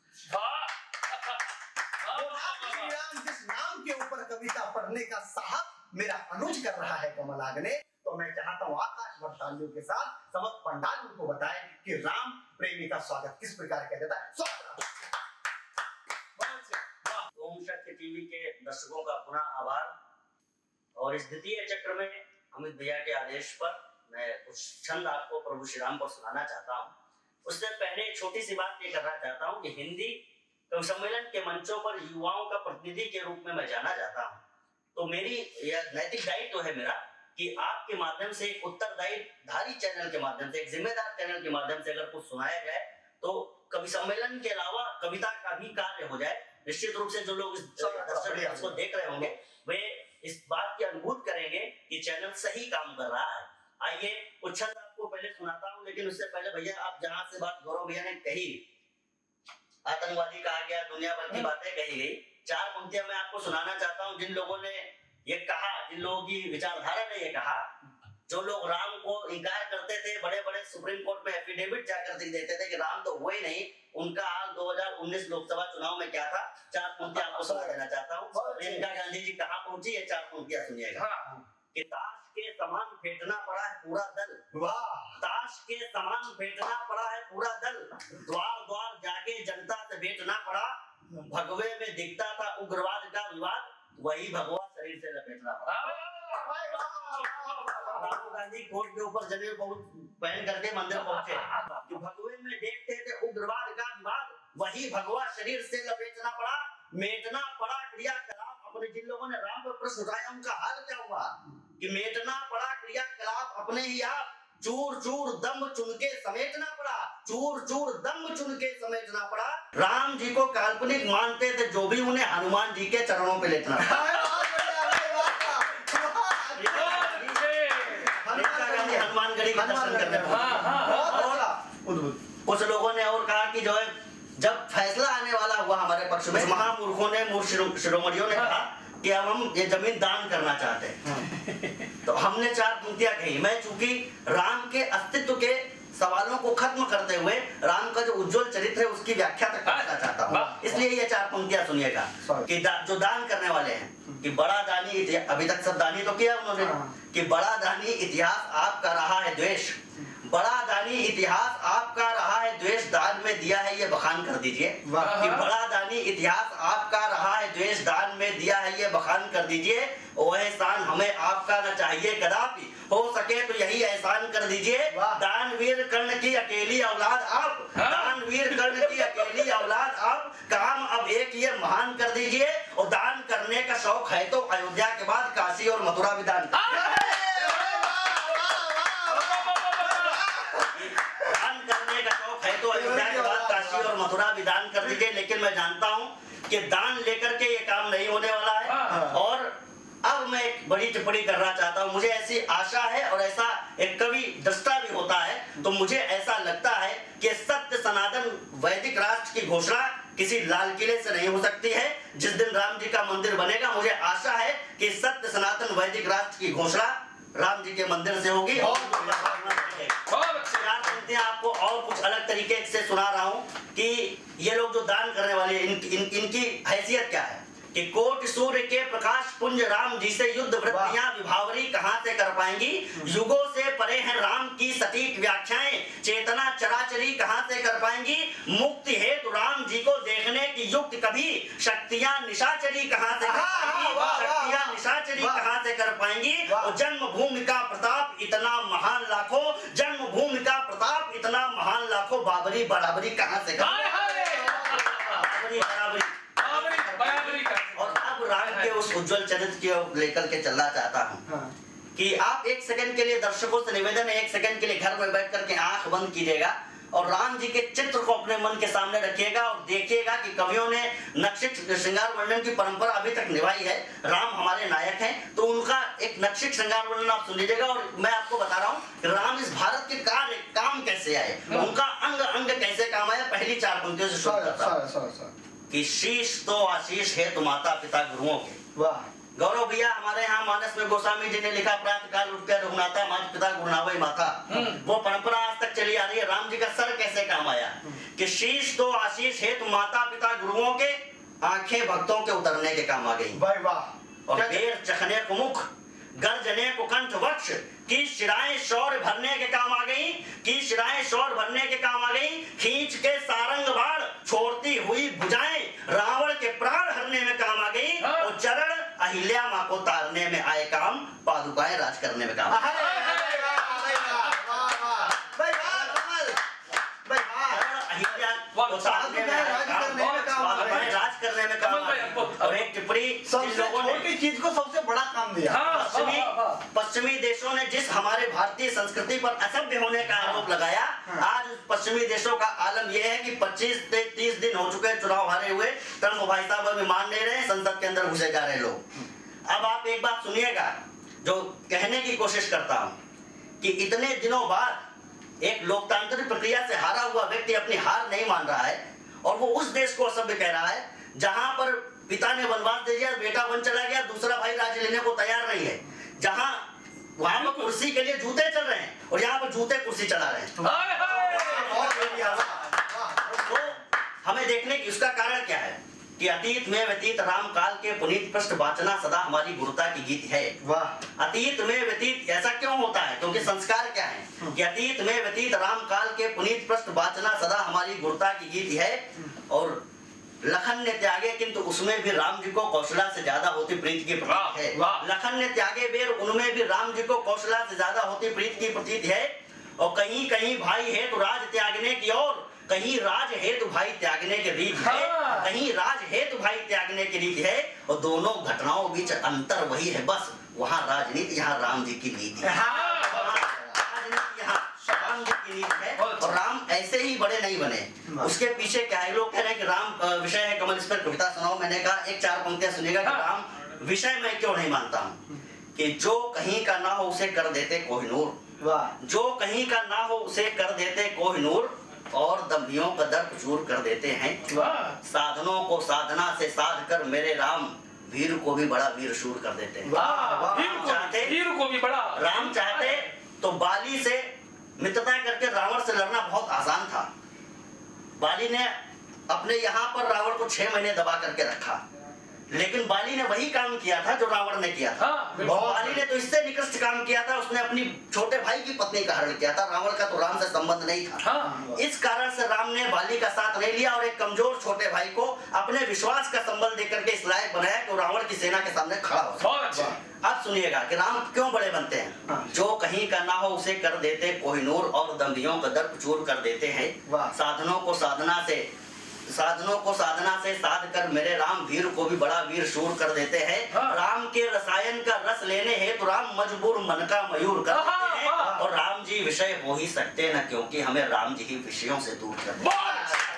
राम जिस नाम के ऊपर कविता पढ़ने का साहब मेरा अनुज कर रहा है कमल आगने, तो मैं चाहता हूं आकाश वर्षांजों के साथ समस्त पंडाल उनको बताएं कि राम प्रेमी का स्वागत किस प्रकार किया जाता है। ओम शक्ति टीवी के दर्शकों का पुनः आभार। और इस द्वितीय चक्र में अमित भैया के आदेश पर मैं कुछ छंद आपको प्रभु श्री राम को सुनाना चाहता हूँ। उससे पहले एक छोटी सी बात ये करना चाहता हूँ कि हिंदी कवि सम्मेलन के मंचों पर युवाओं का प्रतिनिधि के रूप में मैं जाना चाहता हूँ। तो मेरी यह नैतिक दायित्व है मेरा कि आपके माध्यम से, एक उत्तरदायी चैनल के माध्यम से, एक जिम्मेदार चैनल के माध्यम से अगर कुछ सुनाया जाए तो कवि सम्मेलन के अलावा कविता का भी कार्य हो जाए। निश्चित रूप से जो लोग दर्शक इसको देख रहे होंगे वे इस बात की अनुभूति करेंगे कि चैनल सही काम कर रहा है। आइए कुछ छंद आपको पहले सुनाता हूँ, लेकिन उससे पहले भैया आप जहाँ से बात गौरव भैया ने कही, आतंकवादी कहा गया, दुनिया भर की बातें कही गई, 4 पंक्तियां मैं आपको सुनाना चाहता हूँ। जिन लोगों ने ये कहा, जिन लोगों की विचारधारा ने ये कहा, जो लोग राम को इनकार करते थे, बड़े बड़े सुप्रीम कोर्ट में एफिडेविट जाकर दिख देते थे कि राम तो हुए नहीं, उनका हाल 2019 लोकसभा चुनाव में क्या था, 4 पंक्तियां आपको सुना देना चाहता हूँ। प्रियंका गांधी जी कहाँ पहुंची, ये 4 पंक्तियां सुनिएगा। कि ताश के समान फेंटना पड़ा है पूरा दल, ताश के समान फेंटना पड़ा है पूरा दल, द्वार द्वार जाके जनता से बेचना पड़ा, भगवे में दिखता था उग्रवाद का विवाद, वही भगवा शरीर से लपेटना पड़ा। राहुल गांधी कोर्ट के ऊपर जमीन पहन करके मंदिर पहुंचे, कि भगवे में देखते थे उग्रवाद का विवाद, वही भगवा शरीर से लपेटना पड़ा, मेटना पड़ा क्रियाकलाप अपने। जिन लोगों ने राम पर प्रश्न उठाया उनका हाल क्या हुआ, कि मेटना पड़ा क्रियाकलाप अपने ही आप, चूर चूर दम चुनके समेटना पड़ा, चूर चूर दम चुनके समेटना पड़ा। राम जी को काल्पनिक मानते थे जो भी, उन्हें हनुमान जी के चरणों पे लेटना पड़ा। हनुमानगढ़ी का दर्शन करने कुछ लोगों ने और कहा कि जो है जब फैसला आने वाला हुआ हमारे पक्ष में, महामूर्खों ने, मूर्ख शिरोमणियों ने कहा कि अब हम ये जमीन दान करना चाहते हैं। तो हमने 4 पंक्तियां कही। मैं चूंकि राम के अस्तित्व के सवालों को खत्म करते हुए राम का जो उज्जवल चरित्र है उसकी व्याख्या तक करना चाहता हूँ, इसलिए ये 4 पंक्तियां सुनिएगा। कि जो दान करने वाले हैं, कि बड़ा दानी, अभी तक सब दानी तो किया उन्होंने, कि बड़ा दानी इतिहास आपका रहा है द्वेष, बड़ा दानी इतिहास आपका रहा है द्वेष, दान में दिया है ये बखान कर दीजिए। कि बड़ा दानी इतिहास आपका रहा है द्वेष, दान में दिया है ये बखान कर दीजिए। ओ एहसान हमें आपका न चाहिए कदापि, हो सके तो यही एहसान कर दीजिए। दानवीर कर्ण की अकेली औलाद आप, दानवीर कर्ण की अकेली औलाद आप, काम अब एक ये महान कर दीजिए। और दान करने का शौक है तो अयोध्या के बाद काशी और मथुरा भी दान करने का शौक है तो अयोध्या के बाद काशी और मथुरा भी दान कर दीजिए। लेकिन मैं जानता हूं कि दान लेकर के ये काम नहीं होने वाला है। और अब मैं एक बड़ी टिप्पणी करना चाहता हूं। मुझे ऐसी आशा है, और ऐसा एक कवि दृष्टा भी होता है, तो मुझे ऐसा लगता है कि सत्य सनातन वैदिक राष्ट्र की घोषणा किसी लाल किले से नहीं हो सकती है। जिस दिन राम जी का मंदिर बनेगा, मुझे आशा है कि सत्य सनातन वैदिक राष्ट्र की घोषणा राम जी के मंदिर से होगी। आपको और कुछ अलग तरीके से सुना रहा हूं कि ये लोग जो दान करने वाले इनकी हैसियत क्या है। कि कोट सूर्य के प्रकाश पुंज राम जी से युद्ध वृत्तियां विभावरी कहां से कर पाएंगी, युगों से परे हैं राम की सटीक व्याख्याएं, चेतना चराचरी कहां से कर पाएंगी, मुक्ति हेतु राम जी को देखने की युक्त कभी शक्तियां निशाचरी कहां से कर पाएंगी, शक्तियां निशाचरी कहां से कर पाएंगी। और जन्मभूमि का प्रताप इतना महान लाखों, जन्मभूमि का प्रताप इतना महान लाखों, बाबरी बराबरी कहां से कर बाबरी बराबरी। और अब राम के उस उज्जवल चरित्र को लेकर के चलना चाहता हूँ कि आप 1 सेकंड के लिए, दर्शकों से निवेदन है, 1 सेकंड के लिए घर में बैठ करके आंख बंद कीजिएगा और राम जी के चित्र को अपने मन के सामने रखिएगा और देखिएगा कि कवियों ने नक्शित श्रृंगार वर्णन की परंपरा अभी तक निभाई है। राम हमारे नायक हैं, तो उनका एक नक्शित श्रृंगार वर्णन आप सुन लीजिएगा। और मैं आपको बता रहा हूँ राम इस भारत के कार्य काम कैसे आए, उनका अंग अंग कैसे काम आया। पहली 4 पंक्तियों से शुरू करता हूं कि शीश तो आशीष है तो माता पिता गुरुओं के। वाह गौरव भैया, हमारे यहाँ मानस में गोस्वामी जी ने लिखा, प्रातः काल उठकर रघुनाथा माता पिता गुरुनावई माता, वो परंपरा आज तक चली आ रही है। राम जी का सर कैसे काम आया कि शीश तो आशीष है तो माता पिता गुरुओं के, आंखें भक्तों के उतरने के काम आ गई। वाह। और पैर चखने को मुख, गर्जने को कंठ वक्ष, की शिराएं शौर्य भरने के काम आ गई, की शिराएं शौर्य भरने के काम आ गई। खींच के सारंग बाण छोड़ती हुई भुजाएं रावण के प्राण हरने में काम आ गई। और चरण अहिल्या मां को तारने में आए काम, पादुकाएं राज करने में काम। करने में राज करने में काम और एक टिप्पणी छोटी चीज को सबसे बड़ा काम दिया। पश्चिमी देशों ने जिस हमारे भारतीय संस्कृति पर असभ्य होने का आरोप लगाया, आज पश्चिमी देशों का आलम यह है कि 25 से 30 दिन हो चुके चुनाव हारे हुए, ट्रम्प भाई साहब अभी मान नहीं रहे, संसद के अंदर घुसे जा रहे लोग। अब आप एक बात सुनिएगा जो कहने की कोशिश करता हूं कि इतने दिनों बाद एक लोकतांत्रिक प्रक्रिया से हारा हुआ व्यक्ति अपनी हार नहीं मान रहा है और वो उस देश को असभ्य कह रहा है जहां पर पिता ने वनवास दे दिया, बेटा वन चला गया, दूसरा भाई राज्य लेने को तैयार नहीं है, जहां वहां पर कुर्सी के लिए जूते चल रहे हैं और यहाँ पर जूते कुर्सी चला रहे हैं। तो हमें देखने की उसका कारण क्या है कि अतीत में व्यतीत राम काल के पुनीत पृष्ठ वाचना सदा हमारी गुरुता की गीत है। वाह, अतीत में व्यतीत ऐसा क्यों होता है? क्योंकि संस्कार क्या है कि अतीत में व्यतीत राम काल के पुनीत पृष्ठ वाचना सदा हमारी गुरुता की गीत है। और लखन ने त्यागे किंतु उसमें भी राम जी को कौशला से ज्यादा होती प्रीत की प्रतीत है। लखन ने त्यागे बेर उनमें भी राम जी को कौशला से ज्यादा होती प्रीत की प्रतीत है। और कहीं कहीं भाई है तो राज त्यागने की और कहीं राज है तो भाई त्यागने की रीत है, कहीं राज है तो भाई त्यागने की रीत है। और दोनों घटनाओं बीच अंतर वही है, बस वहाँ राजनीति, यहाँ राम जी की नीति है। राजनीति यहाँ राम जी की नीति है और राम ऐसे ही बड़े नहीं बने। उसके पीछे क्या है? लोग कह रहे हैं कि राम विषय है कमल, इस पर कविता सुनाओ। मैंने कहा एक 4 पंक्तियां सुनिएगा कि राम विषय मैं क्यों नहीं मानता हूँ कि जो कहीं का ना हो उसे कर देते कोहिनूर, जो कहीं का ना हो उसे कर देते कोहिनूर और दम्भियों का दर्प चूर कर देते हैं। साधनों को साधना से साध कर मेरे राम वीर को भी बड़ा वीर शूर कर देते हैं। वीर को भी बड़ा राम चाहते तो बाली से मित्रता करके रावण से लड़ना बहुत आसान था। बाली ने अपने यहाँ पर रावण को 6 महीने दबा करके रखा, लेकिन बाली ने वही काम किया था जो रावण ने किया था। बाली ने तो इससे निकृष्ट काम किया था, उसने अपनी छोटे भाई की पत्नी का हरण किया था। रावण का तो राम से संबंध नहीं था। इस कारण से राम ने बाली का साथ नहीं लिया और एक कमजोर छोटे भाई को अपने विश्वास का संबल देकर के इस लायक बनाया कि रावण की सेना के सामने खड़ा हो। अब सुनिएगा कि राम क्यों बड़े बनते हैं। जो कहीं का ना हो उसे कर देते कोहिनूर और दम्भियों का दर्प चूर कर देते हैं। साधनों को साधना से साध कर मेरे राम वीर को भी बड़ा वीर शूर कर देते हैं। राम के रसायन का रस लेने है तो राम मजबूर मन का मयूर कर देते हैं। और राम जी विषय हो ही सकते न, क्योंकि हमें राम जी ही विषयों से दूर कर देते हैं।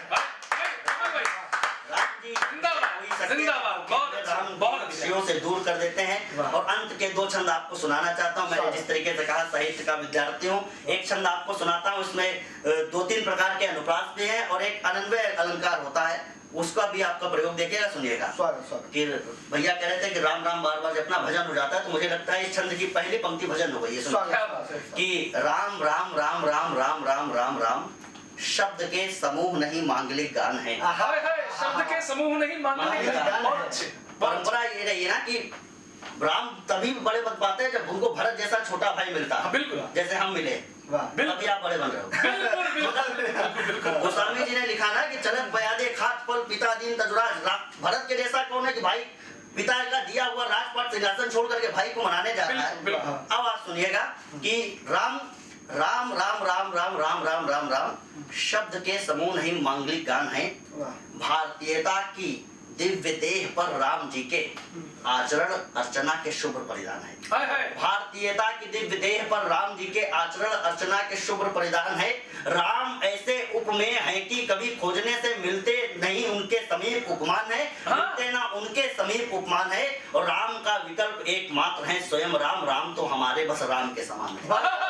विषयों से दूर कर देते हैं। और अंत के 2 छंद आपको सुनाना चाहता हूँ। मैंने जिस तरीके से कहा साहित्य का विद्यार्थी हूँ, एक छंद आपको सुनाता हूँ। इसमें 2-3 प्रकार के अनुप्रास भी हैं और एक अन्वय अलंकार होता है, उसका भी आपका प्रयोग देखिएगा, सुनिएगा। कि भैया कह रहे थे कि राम राम बार बार जब अपना भजन हो जाता है तो मुझे लगता है इस छंद की पहली पंक्ति भजन हो गई है कि राम राम राम राम राम राम राम राम शब्द के समूह नहीं मांगलिक गान है। शब्द के समूह नहीं मांगलिक गान। परंपरा ये रही है ना कि राम तभी बड़े बन पाते हैं जब उनको भरत जैसा छोटा भाई मिलता है। बिल्कुल, जैसे हम मिले अभी आप बड़े बन रहे हो। गोस्वामी जी ने लिखा ना कि चलत बयादे खाट पल पिता दीन तजुराज। भरत के जैसा कौन है कि भाई पिता का दिया हुआ राजपाट सिंहासन छोड़ करके भाई को मनाने जा रहा है। अब आप सुनिएगा कि राम राम राम राम राम राम राम राम राम शब्द के समूह नहीं मांगलिक गान है। भारतीयता की दिव्य देह पर राम जी के आचरण अर्चना के शुभ परिधान है। भारतीयता की दिव्य देह पर राम जी के आचरण अर्चना के शुभ परिधान है। राम ऐसे उपमेय हैं कि कभी खोजने से मिलते नहीं, उनके समीप उपमान है, मिलते ना उनके समीप उपमान है। और राम का विकल्प एकमात्र है स्वयं राम। राम तो हमारे बस राम के समान है।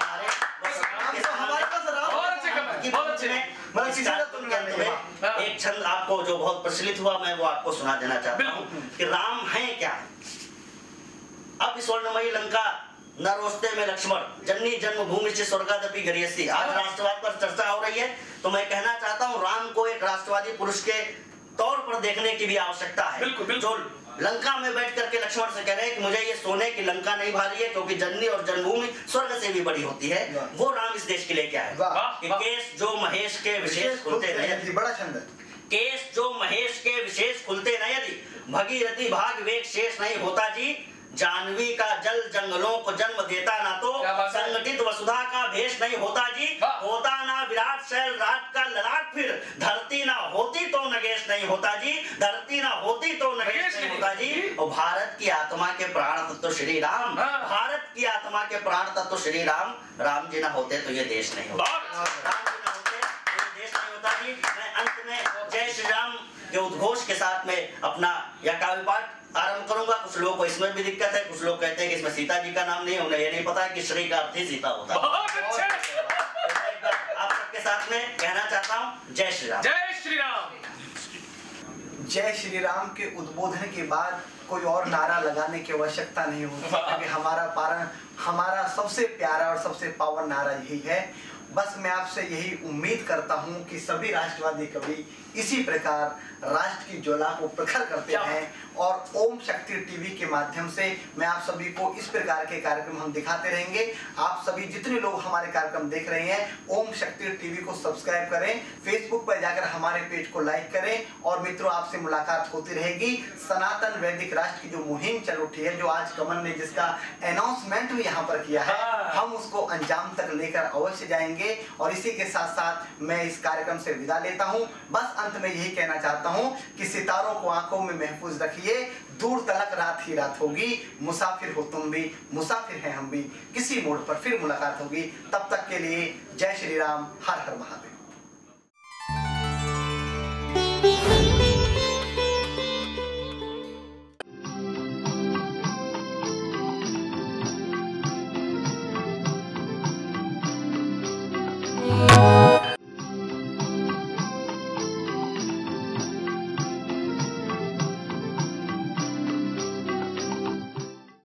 एक छंद आपको जो बहुत प्रचलित हुआ मैं वो आपको सुना देना चाहता हूँ कि राम है क्या। अब स्वर्णमयी लंका न रोस्ते में लक्ष्मण, जननी जन्मभूमि से स्वर्गादपि गरियसी। आज राष्ट्रवाद पर चर्चा हो रही है तो मैं कहना चाहता हूँ राम को एक राष्ट्रवादी पुरुष के तौर पर देखने की भी आवश्यकता है। जो लंका में बैठ करके लक्ष्मण से कह रहे हैं कि मुझे ये सोने की लंका नहीं भारी है क्योंकि जननी और जन्मभूमि स्वर्ग से भी बड़ी होती है। वो राम इस देश के लिए क्या है कि केस जो महेश के विशेष खुलते नहीं, बड़ा छंद है। केस जो महेश के विशेष खुलते नहीं यदि भगीरथी भाग वेग शेष नहीं होता जी। जानवी का जल जंगलों को जन्म देता ना तो संगठित वसुधा का भेष नहीं होता जी, होता ना विराट शैल राज का ललाट, फिर धरती ना होती तो नगेश नहीं होता जी, धरती ना होती तो नगेश नहीं होता जी। और भारत की आत्मा के प्राण तत्व श्री राम, भारत की आत्मा के प्राण तत्व श्री राम, राम जी ना होते तो ये देश नहीं होता, राम जी ना होते तो ये देश नहीं होता जी। मैं अंत में जय श्री राम के उद्घोष के साथ में अपना यह काव्य पाठ आरंभ करूंगा। कुछ लोगों को इसमें भी दिक्कत है, कुछ लोग कहते हैं कि इसमें सीता जी का नाम नहीं है, उन्हें ये नहीं पता है कि श्री का अर्थ ही सीता होता है। आप सबके साथ में कहना चाहता हूँ जय श्री राम। जय श्री राम। जय श्री राम के उद्बोधन के बाद कोई और नारा लगाने की आवश्यकता नहीं होती, क्योंकि हमारा सबसे प्यारा और सबसे पावन नारा यही है। बस मैं आपसे यही उम्मीद करता हूं कि सभी राष्ट्रवादी कवि इसी प्रकार राष्ट्र की ज्वाला को प्रखर करते हैं, और ओम शक्ति टीवी के माध्यम से मैं आप सभी को इस प्रकार के कार्यक्रम हम दिखाते रहेंगे। आप सभी जितने लोग हमारे कार्यक्रम देख रहे हैं, ओम शक्ति टीवी को सब्सक्राइब करें, फेसबुक पर जाकर हमारे पेज को लाइक करें, और मित्रों आपसे मुलाकात होती रहेगी। सनातन वैदिक राष्ट्र की जो मुहिम चल उठी है, जो आज कमल ने जिसका अनाउंसमेंट भी यहाँ पर किया है, हम उसको अंजाम तक लेकर अवश्य जाएंगे। और इसी के साथ साथ मैं इस कार्यक्रम से विदा लेता हूँ। बस अंत में यही कहना चाहता हूँ कि सितारों को आंखों में महफूज रखिए, दूर तलक रात ही रात होगी, मुसाफिर हो तुम भी, मुसाफिर हैं हम भी, किसी मोड़ पर फिर मुलाकात होगी। तब तक के लिए जय श्री राम, हर हर महादेव।